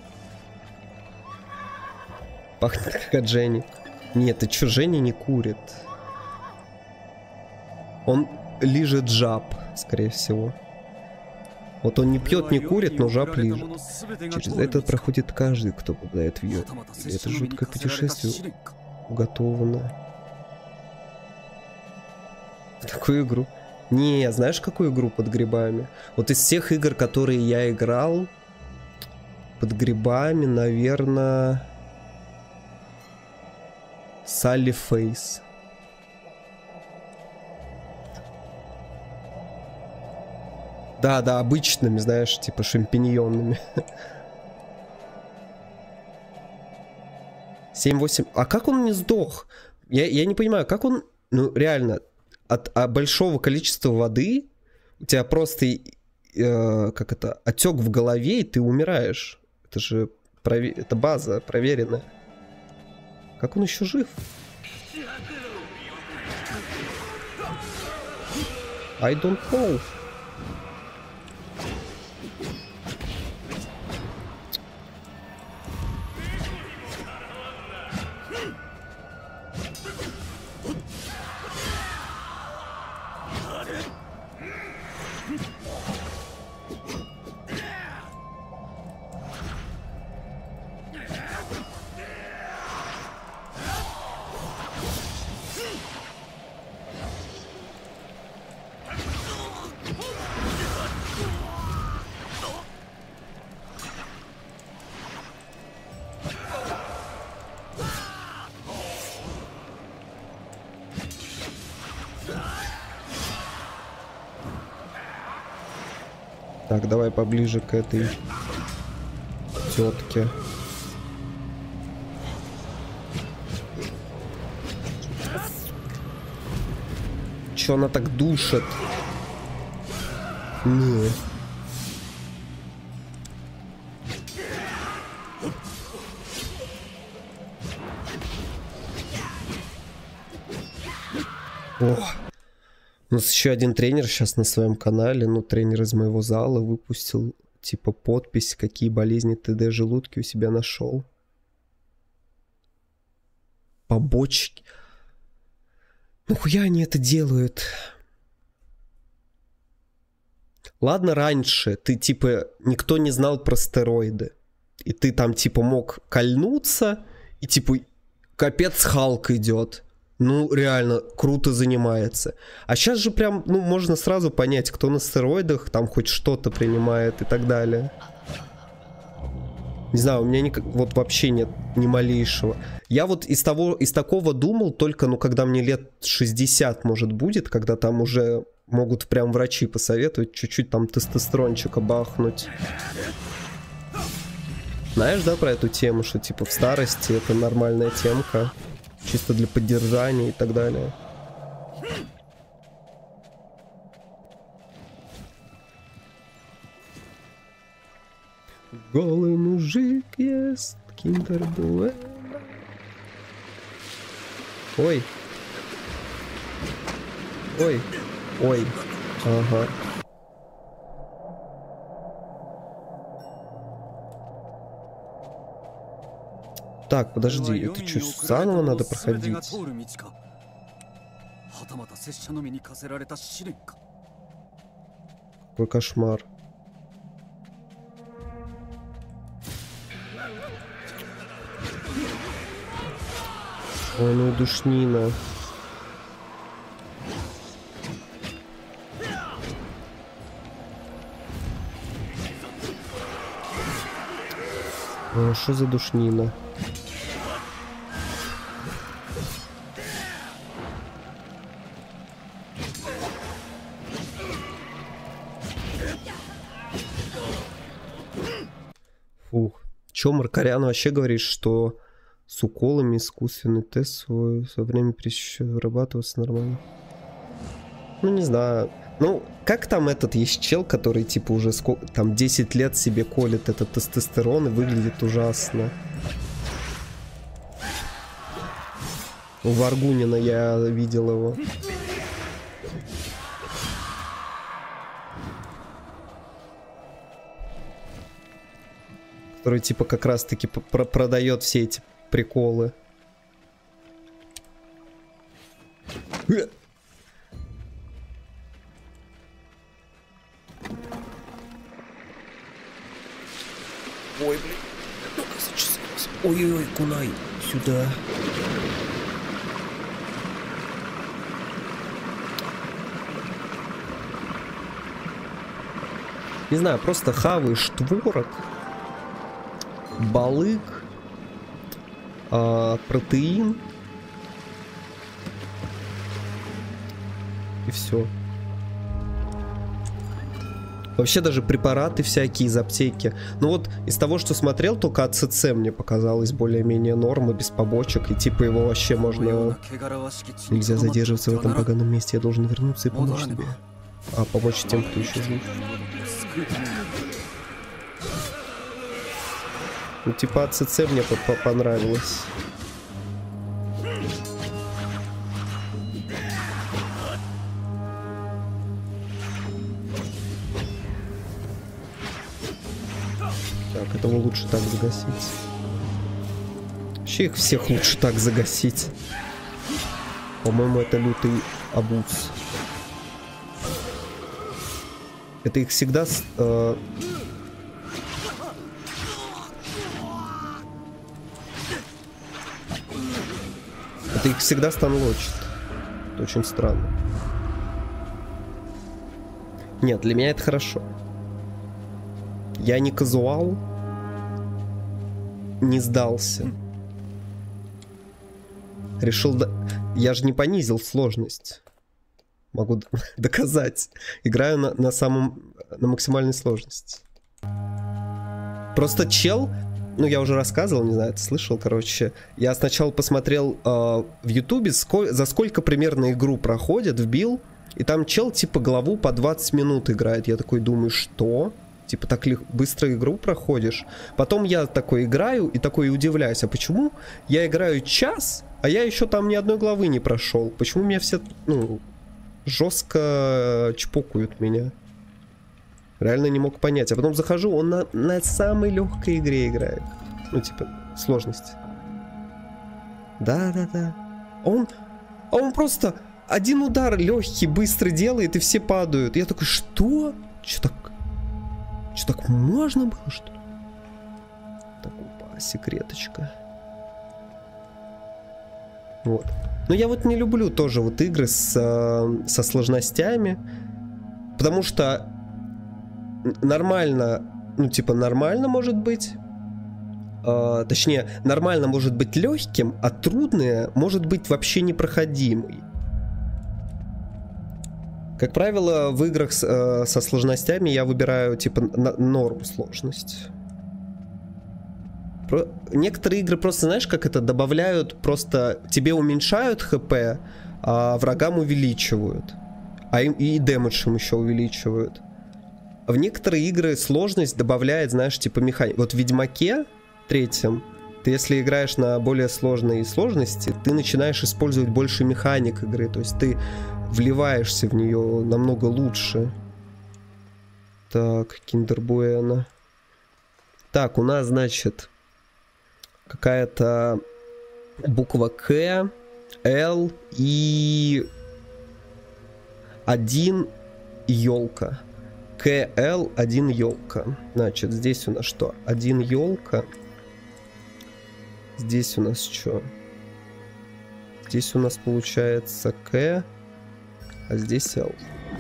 Пахнет как от Жени. Нет, ты чё, Женя не курит. Он лижет жаб, скорее всего. Вот он не пьет, не курит, но жаб лижет. Через это проходит каждый, кто попадает в ее. Это жуткое путешествие уготованное. В такую игру. Не, знаешь, какую игру под грибами? Вот из всех игр, которые я играл, под грибами, наверное, Салли Фейс. Да, да, обычными, знаешь, типа шампиньонными. семь восемь. А как он не сдох? Я, я не понимаю, как он... Ну, реально, от, от большого количества воды у тебя просто, э, как это, отек в голове, и ты умираешь. Это же прове... это база проверенная. Как он еще жив? I don't know. Так, давай поближе к этой тетке. Че она так душит? Не. О. У нас еще один тренер сейчас на своем канале, ну, тренер из моего зала выпустил, типа, подпись, какие болезни ТД желудки у себя нашел. Побочки. Ну, хуя они это делают? Ладно, раньше ты, типа, никто не знал про стероиды. И ты там, типа, мог кольнуться, и, типа, капец, Халк идет. Ну, реально, круто занимается. А сейчас же прям, ну, можно сразу понять, кто на стероидах, там хоть что-то принимает и так далее. Не знаю, у меня никак, вот вообще нет ни малейшего. Я вот из того, из такого думал только, ну, когда мне лет шестьдесят, может, будет, когда там уже могут прям врачи посоветовать чуть-чуть там тестостерончика бахнуть. Знаешь, да, про эту тему, что, типа, в старости это нормальная темка. Чисто для поддержания и так далее. Голый мужик ест киндер буэна. Ой. Ой. Ой. Ага. Так, подожди, это что, заново надо проходить? Какой кошмар. Ой, ну душнина. О, что за душнина? Чё, Маркарян вообще говорит, что с уколами искусственный тест свой со временем вырабатывается нормально. Ну, не знаю. Ну, как там этот есть чел, который, типа, уже сколько, там, десять лет себе колет этот тестостерон и выглядит ужасно. У Варгунина я видел его. Который, типа, как раз-таки пр- продает все эти приколы. Ой, блин. Ну-ка, зачесалась. Ой-ой-ой, кунай. Сюда. Не знаю, просто хаваешь творог, балык, а, протеин. И все. Вообще даже препараты всякие из аптеки. Ну вот из того, что смотрел, только АЦЦ мне показалось более-менее нормы, без побочек. И типа его вообще можно... Нельзя задерживаться в этом поганом месте. Я должен вернуться и помочь тебе. А, помочь тем, кто еще жив. Ну типа АЦЦ мне понравилось. Так, этого лучше так загасить. Вообще их всех лучше так загасить. По-моему, это лютый абуз. Это их всегда... Э... Это их всегда станлочит. Это очень странно. Нет, для меня это хорошо. Я не казуал. Не сдался. Решил... До... Я же не понизил сложность. Могу доказать. Играю на, на самом... На максимальной сложности. Просто чел... Ну, я уже рассказывал, не знаю, ты слышал, короче. Я сначала посмотрел э, в Ютубе, сколь... за сколько примерно игру проходит, вбил. И там чел, типа, главу по двадцать минут играет. Я такой думаю, что... Типа, так ли быстро игру проходишь? Потом я такой играю и такой удивляюсь. А почему я играю час, а я еще там ни одной главы не прошел? Почему меня все, ну, жестко чпокают меня? Реально не мог понять. А потом захожу, он на, на самой легкой игре играет. Ну, типа, сложность. Да-да-да. Он, а он просто один удар легкий, быстро делает, и все падают. Я такой, что? Че так? Что, так можно было, что ли? Так, опа, секреточка. Вот. Но я вот не люблю тоже вот игры с, со сложностями. Потому что нормально, ну типа нормально может быть. Э, точнее, нормально может быть легким, а трудное может быть вообще непроходимой. Как правило, в играх с, э, со сложностями я выбираю типа на, норм сложность. Про... Некоторые игры просто, знаешь, как это добавляют, просто тебе уменьшают хп, а врагам увеличивают. А им и дэмэдж им еще увеличивают. В некоторые игры сложность добавляет, знаешь, типа механик. Вот в Ведьмаке третьем, ты если играешь на более сложной сложности, ты начинаешь использовать больше механик игры. То есть ты вливаешься в нее намного лучше. Так, Kinder Bueno. Так, у нас, значит, какая-то буква К, Л и один елка. К, Л, один елка. Значит, здесь у нас что? Один елка. Здесь у нас что? Здесь у нас получается К, а здесь Л.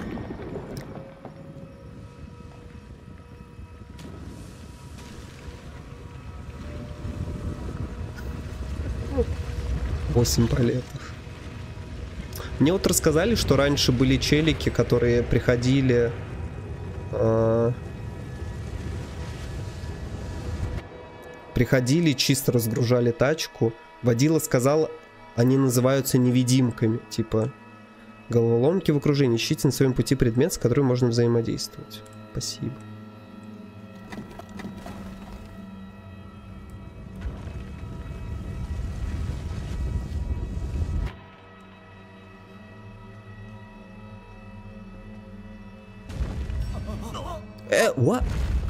восемь палетов. Мне вот рассказали, что раньше были челики, которые приходили... Э, Приходили, чисто разгружали тачку. Водила сказал, они называются невидимками. Типа, головоломки в окружении. Ищите на своем пути предмет, с которым можно взаимодействовать. Спасибо. Э, what?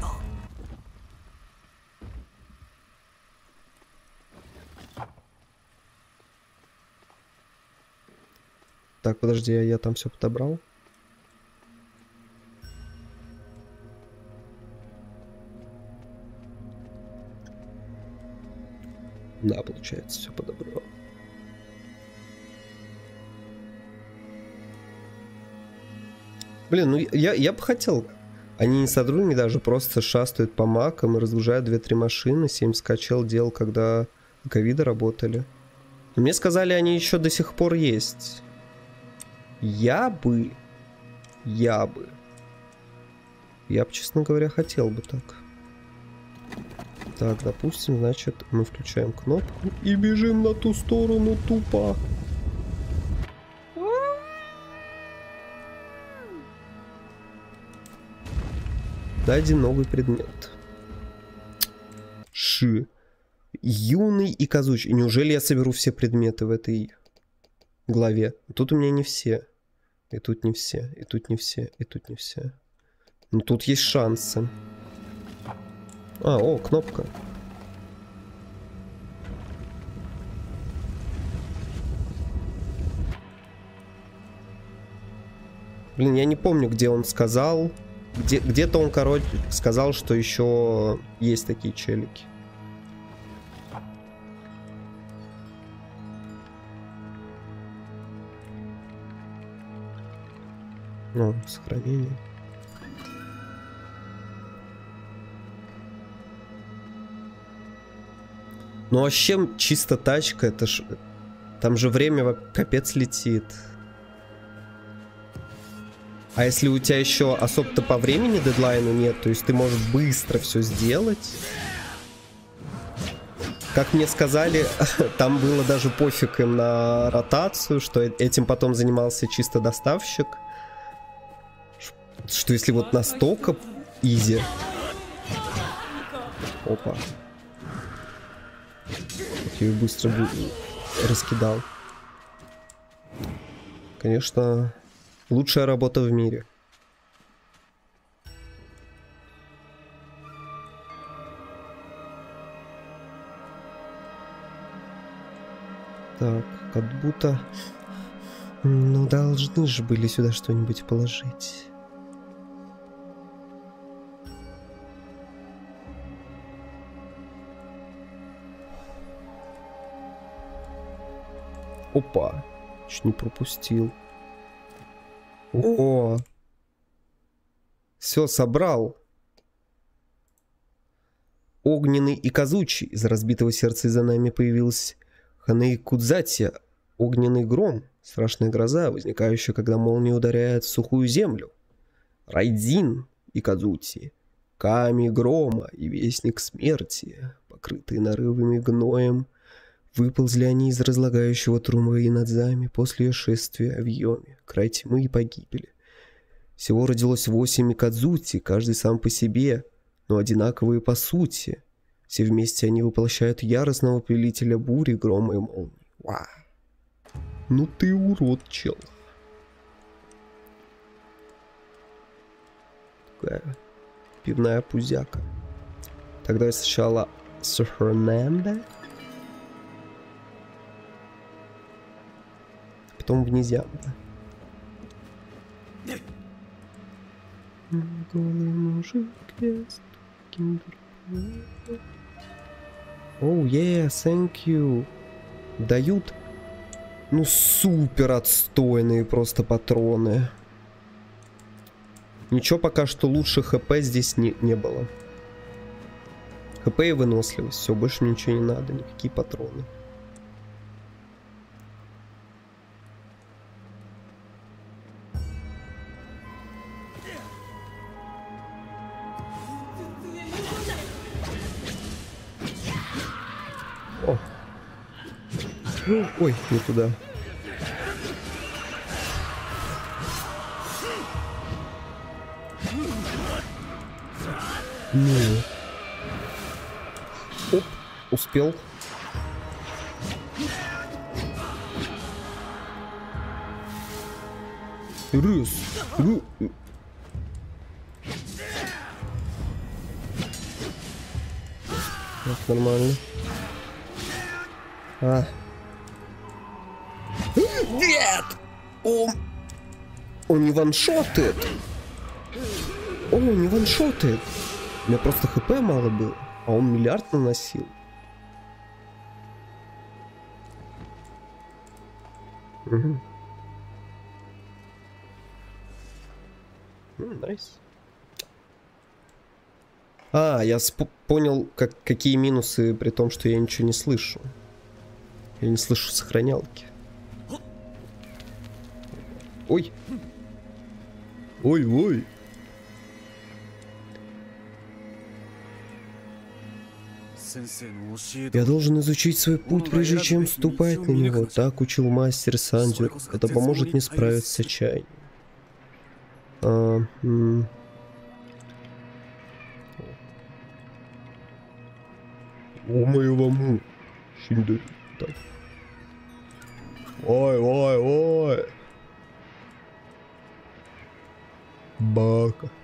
Так, подожди, я, я там все подобрал. Да, получается, все подобрал. Блин, ну я, я бы хотел. Они не сотрудники даже, просто шастают по макам и разгружают две-три машины. семь скачал дел, когда ковиды работали. Но мне сказали, они еще до сих пор есть. Я бы... Я бы... Я бы, честно говоря, хотел бы так. Так, допустим, значит, мы включаем кнопку и бежим на ту сторону тупо. Дайте новый предмет. Ши. Юный и казучий. Неужели я соберу все предметы в этой главе? Тут у меня не все. И тут не все. И тут не все. И тут не все. Но тут есть шансы. А, о, кнопка. Блин, я не помню, где он сказал. Где, где-то он, короче, сказал, что еще есть такие челики. Ну, сохранение. Ну, вообще, чисто тачка, это ж... Там же время капец летит. А если у тебя еще особо-то по времени дедлайна нет, то есть ты можешь быстро все сделать. Как мне сказали, там было даже пофиг им на ротацию, что этим потом занимался чисто доставщик. Что если вот настолько изи... Опа. Я ее быстро раскидал. Конечно, лучшая работа в мире. Так, как будто... Ну, должны же были сюда что-нибудь положить. Опа, чуть не пропустил. О, все, собрал. Огненный и казучий. Из разбитого сердца за нами появился Ханей Кудзати. Огненный гром. Страшная гроза, возникающая, когда молния ударяет в сухую землю. Райдзин и Кадзути. Ками грома и вестник смерти, покрытые нарывами гноем. Выползли они из разлагающего трумы и надзами после шествия в Йоме, край тьмы и погибели. Всего родилось восемь Кадзути, каждый сам по себе, но одинаковые по сути. Все вместе они воплощают яростного повелителя бури, грома и молнии. Вау. Ну ты урод, чел. Такая пивная пузяка. Тогда сначала Сухарнембе. Потом внезапно. Голый мужик есть. Оу, yeah, thank you. Дают, ну, супер отстойные просто патроны. Ничего пока что лучше ХП здесь не, не было. ХП и выносливость. Все, больше ничего не надо, никакие патроны. Ой, не туда. Ну. Оп, успел. Рус. Ру. Так, нормально. А. Нет! Он... Он не ваншотает. Он не ваншотает. У меня просто хп мало было, а он миллиард наносил. Угу. Найс. А, я понял, как, какие минусы, при том, что я ничего не слышу. Я не слышу сохранялки. Ой. Ой-ой. Я должен изучить свой путь, прежде чем вступать на него. Так учил мастер Сандзю. Это поможет мне справиться с отчаянием. А, м О мою ваму. Так. Ой, ой, ой. Бака.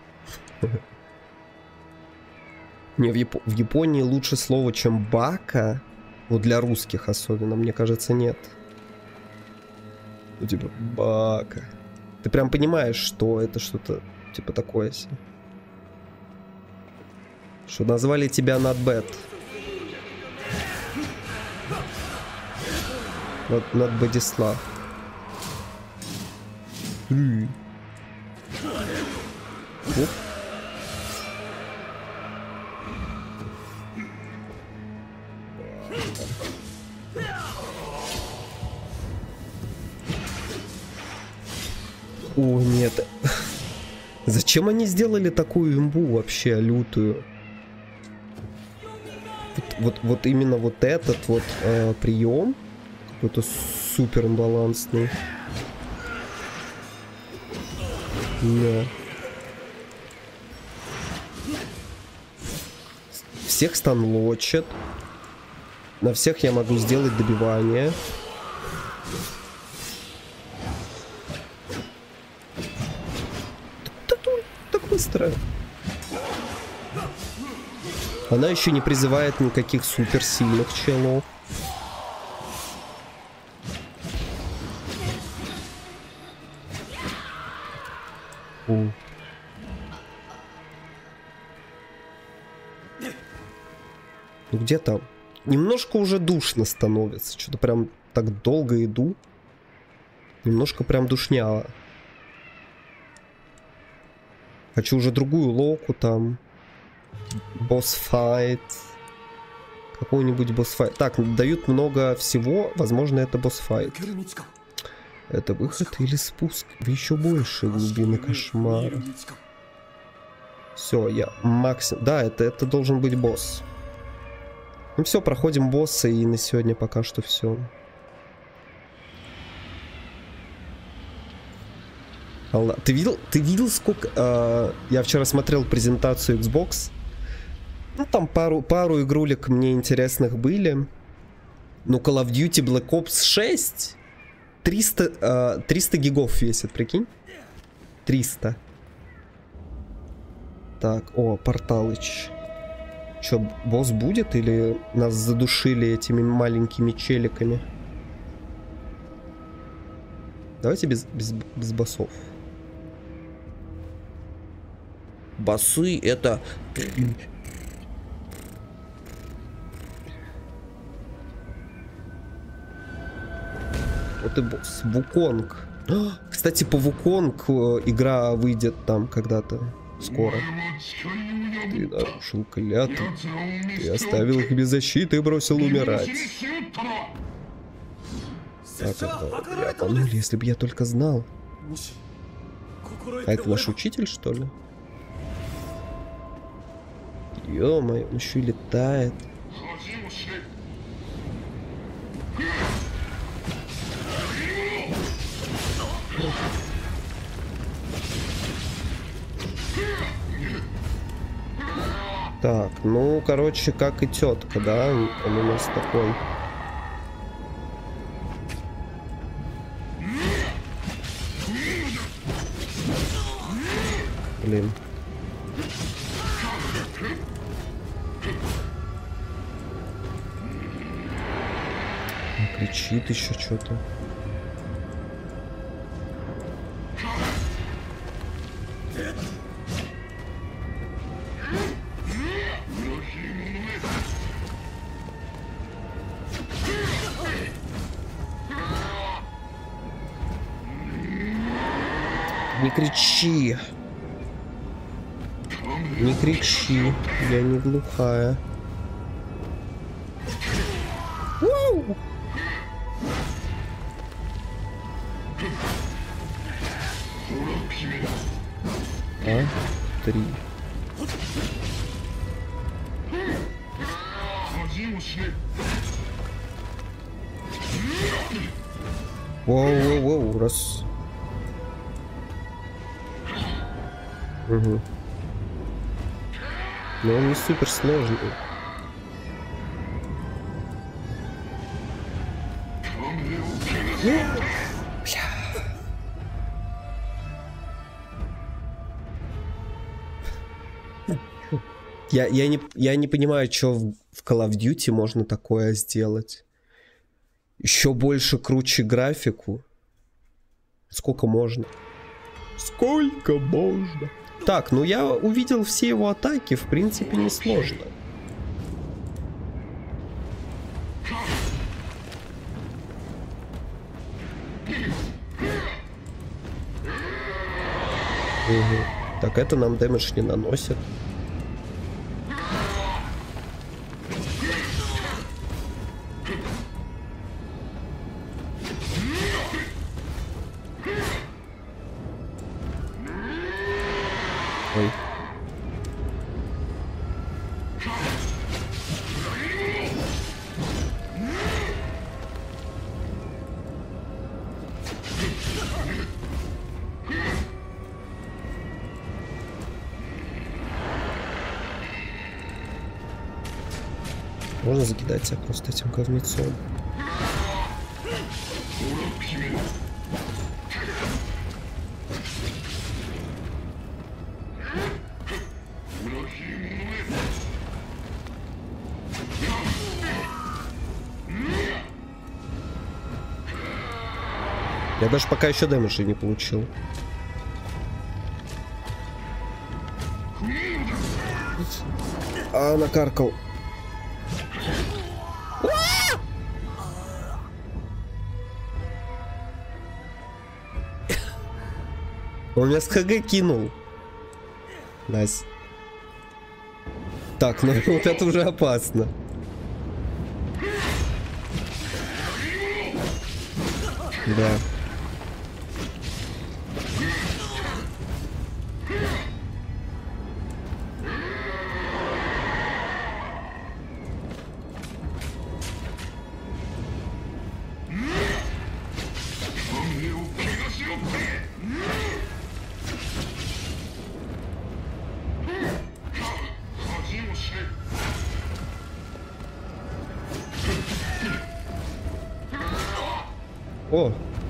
Не, в, Яп... в Японии лучше слово, чем бака. Вот для русских особенно, мне кажется, нет. Ну, типа, бака. Ты прям понимаешь, что это что-то, типа, такое себе. Что назвали тебя not bad. Not, not Бодислав. Оп. О, нет. Зачем они сделали такую имбу вообще лютую? Вот, вот, вот именно вот этот вот э, прием какой-то супер имбалансный. Да. Всех станлочат. На всех я могу сделать добивание. Так, так, так быстро. Она еще не призывает никаких суперсильных челов. О. Ну где там? Немножко уже душно становится. Что-то прям так долго иду. Немножко прям душняло. Хочу уже другую локу там. Босс-файт. Какой-нибудь босс-файт. Так, дают много всего. Возможно, это босс-файт. Это выход или спуск в еще большие глубины кошмара. Все, я максимум... Да, это, это должен быть босс. Ну все, проходим босса, и на сегодня пока что все. Ты видел, ты видел сколько... Э, я вчера смотрел презентацию Xbox. Ну там пару, пару игрулек мне интересных были. Ну Call of Duty Black Ops шесть... триста, э, триста гигов весит, прикинь? триста. Так, о, Порталыч. Чё, босс будет или нас задушили этими маленькими челиками? Давайте без, без, без боссов. Боссы это... Вот и босс. Вуконг. Кстати, по Вуконг игра выйдет там когда-то. Скоро. Ты нарушил клятву. Ты оставил их без защиты и бросил умирать. Так, я помню, если бы я только знал. А это наш учитель, что ли? Ё-моё, он еще и летает. ну, короче, как и тетка, да? Он у нас такой. Блин. Он кричит еще что-то. Не кричи. Не кричи. Я не глухая. У-у-у. А, три. Воу-воу-воу, раз. Угу. Но он не супер сложный. Я, я, не, я не понимаю, что в, в Call of Duty можно такое сделать. Еще больше круче графику. Сколько можно? Сколько можно? Так, ну я увидел все его атаки, в принципе, несложно. Угу. Так, это нам дэмэдж не наносит. Ой. Можно закидать себя просто этим говнецом. Я даже пока еще дэмэджа не получил. А, накаркал. Он меня с ХГ кинул. Найс. Так, ну вот это уже опасно. Да. О!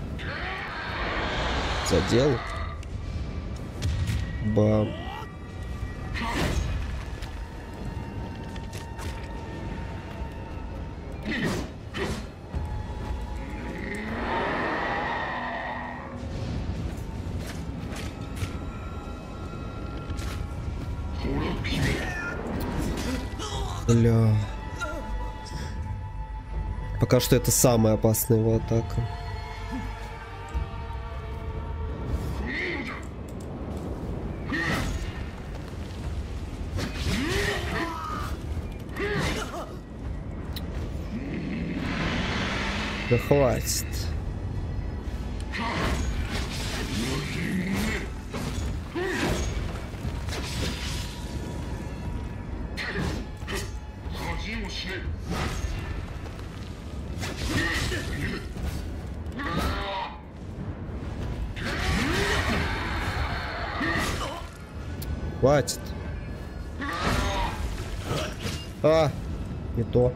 Задел. Бам. Бля. Пока что это самая опасная его атака. Да хватит. Хватит. А, не то.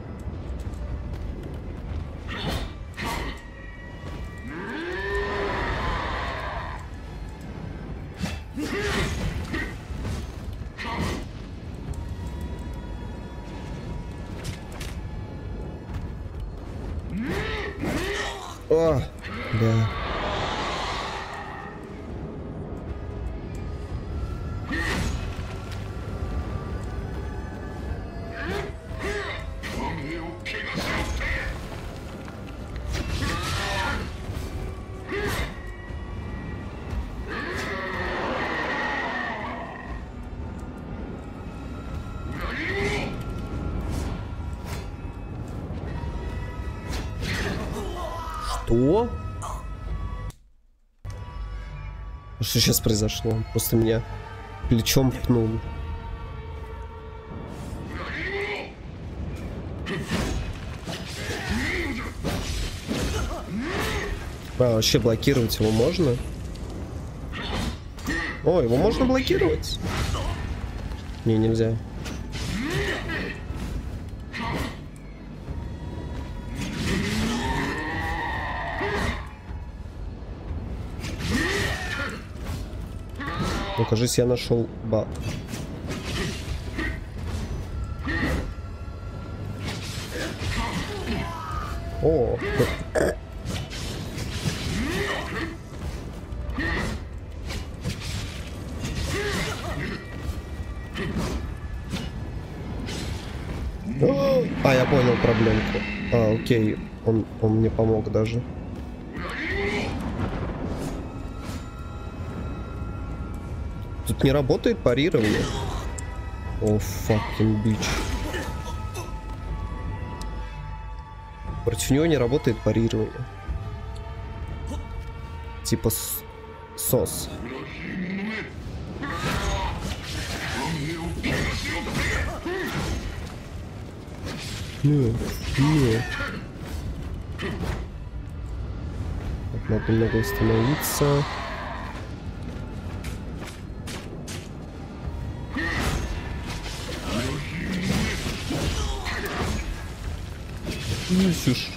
О, да. Что? Что сейчас произошло? Он просто меня плечом пнул. А, вообще блокировать его можно? О, его можно блокировать? Не, нельзя. Ну, кажется, я нашел ба. О. А, я понял проблемку. А, окей, он, он мне помог даже. Тут не работает парирование. О, fucking bitch. Против него не работает парирование. Типа с... сос. Нет, нет. Так, надо немного восстановиться. Ищешь.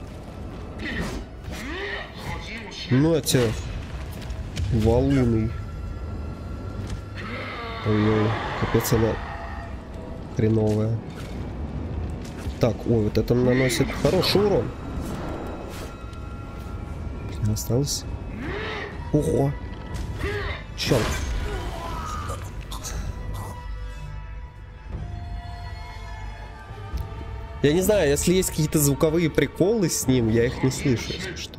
Ну, а те валуны. Ой-ой, капец, она хреновая. Так, ой, вот это наносит хороший урон. Осталось. Ого. Черт. Я не знаю, если есть какие-то звуковые приколы с ним, я их не слышу, если что.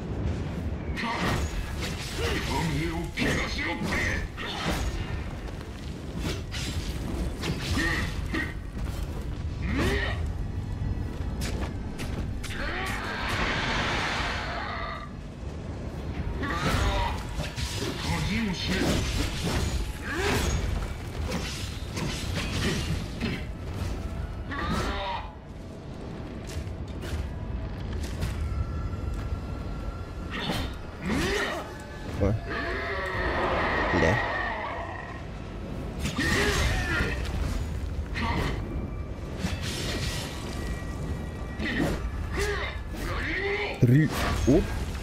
Бля. Три. Оп.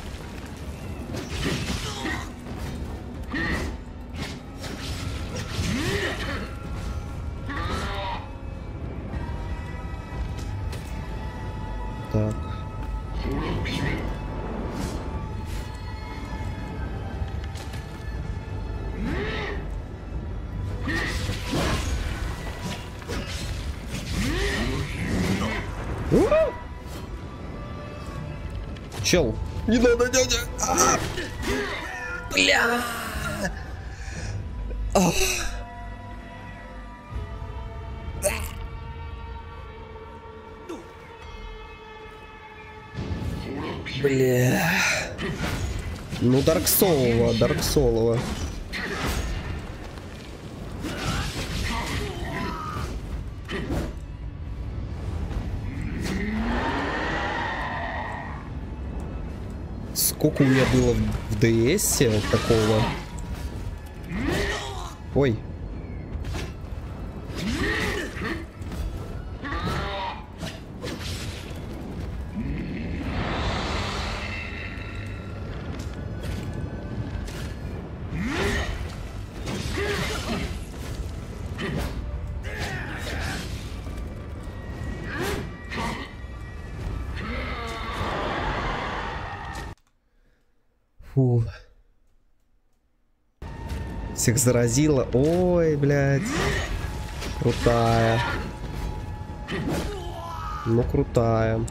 Так. Чел, не надо, дядя. А! Бля. Ох. Бля. Ну, Дарксолова, Дарксолова. Сколько у меня было в ДСе такого? Ой. Фу. Всех заразило. Ой, блядь. Крутая. Ну, крутая.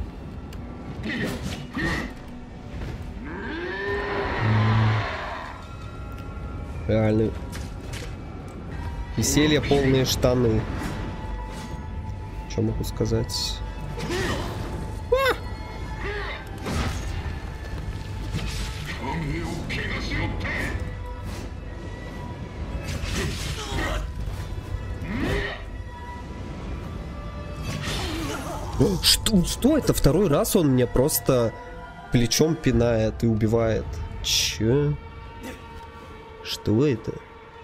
Реально. Веселье, полные штаны. Что могу сказать? А! Что, что это? Второй раз он меня просто плечом пинает и убивает. Че? Что это?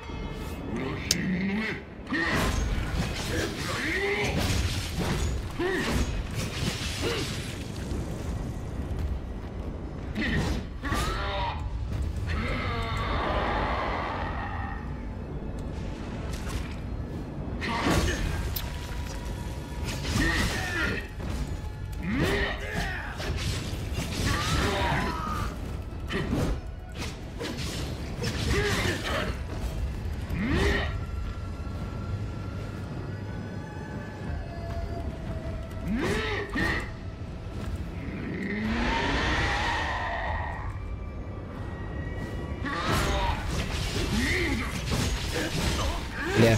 Бля.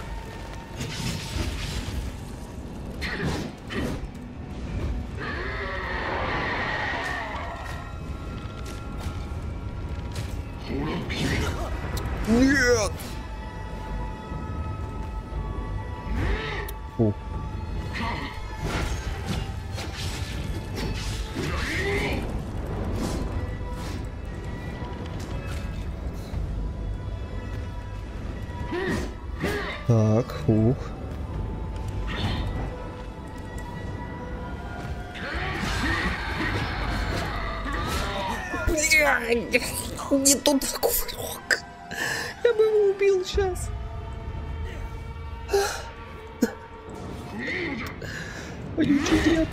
Нет. Фу. Так, ух. Не туда кувырок. Я бы его убил сейчас. Вонючий дед.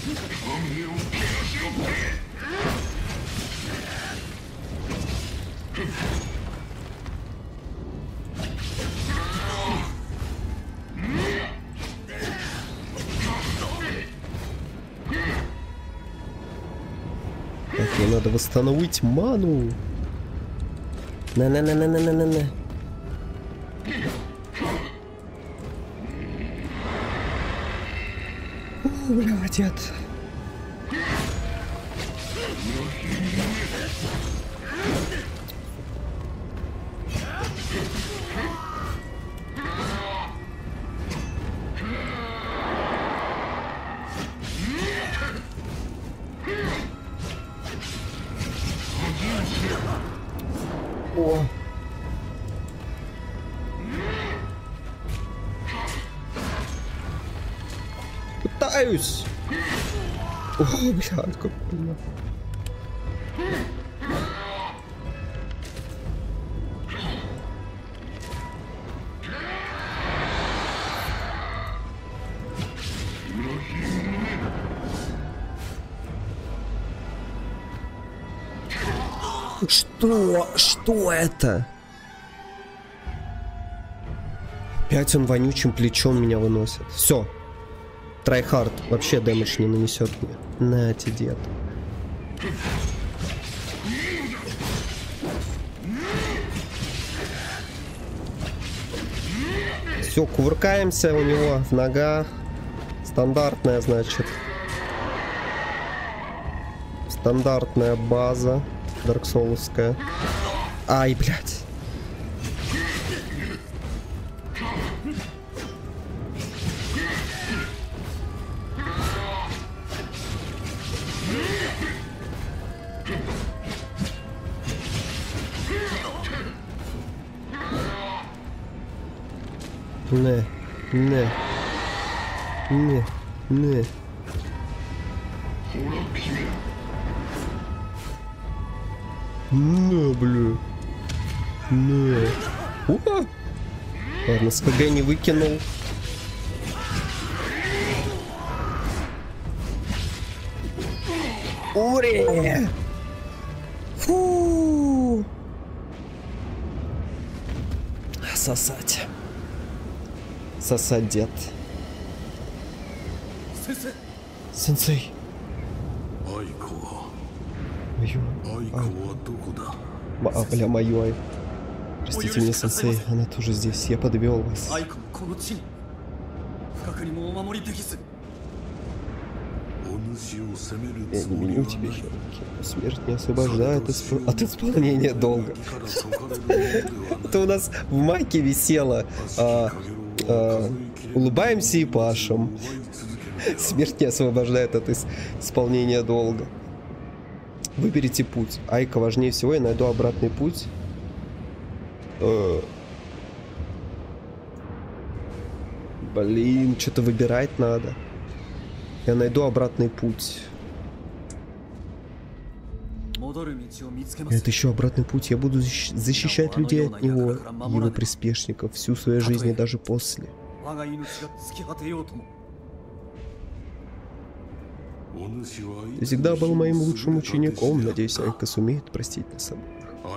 Так, мне надо восстановить ману. На-на-на-на-на-на-на. О, бля, дед. О. Пытаюсь. О, блядь, как больно. Что? Что это? Опять он вонючим плечом меня выносит. Все. Трайхард вообще дэмэдж не нанесет мне. Нате, дед. Все, кувыркаемся у него в ногах. Стандартная, значит. Стандартная база. Дарксоуловская. Ай, блядь. Не, не, не, не. Не, бля. Не. О! Ладно, с КГ не выкинул. Уре! Фу! сосать. Сосать, дед. Сенсей. Мою. А, бля, мою ай. Простите меня, сенсей, она тоже здесь. Я подвел вас. Я не меню тебе, Хироки. Смерть не освобождает исп... от исполнения долга. Это у нас в майке висело. А, а, улыбаемся и пашем. Смерть не освобождает от ис... исполнения долга. Выберите путь. Айка важнее всего, я найду обратный путь. Э... Блин, что-то выбирать надо. Я найду обратный путь. Это еще обратный путь. Я буду защищать людей от него, его приспешников, всю свою жизнь и даже после. Ты всегда был моим лучшим учеником. Надеюсь, Айка сумеет простить нас обоих.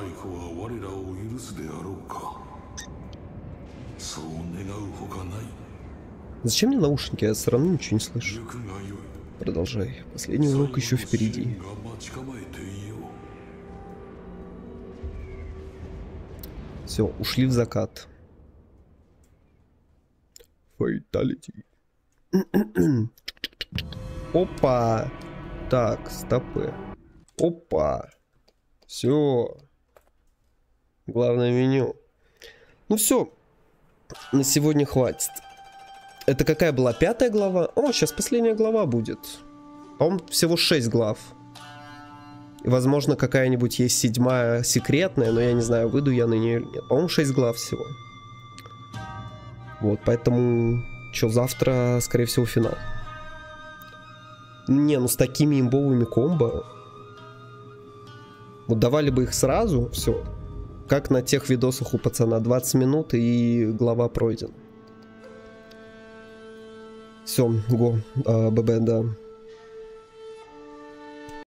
Зачем мне наушники? Я все равно ничего не слышу. Продолжай. Последний урок еще впереди. Все, ушли в закат. Фейталити. Опа. Так, стопы. Опа. Все. Главное меню. Ну все. На сегодня хватит. Это какая была? Пятая глава? О, сейчас последняя глава будет. По-моему, всего шесть глав. И, возможно, какая-нибудь есть седьмая секретная, но я не знаю, выйду я на нее или нет. По-моему, шесть глав всего. Вот, поэтому... Что, завтра, скорее всего, финал. Не, ну с такими имбовыми комбо... Вот давали бы их сразу, все. Как на тех видосах у пацана. двадцать минут и глава пройдена. Все, го, ББ, да.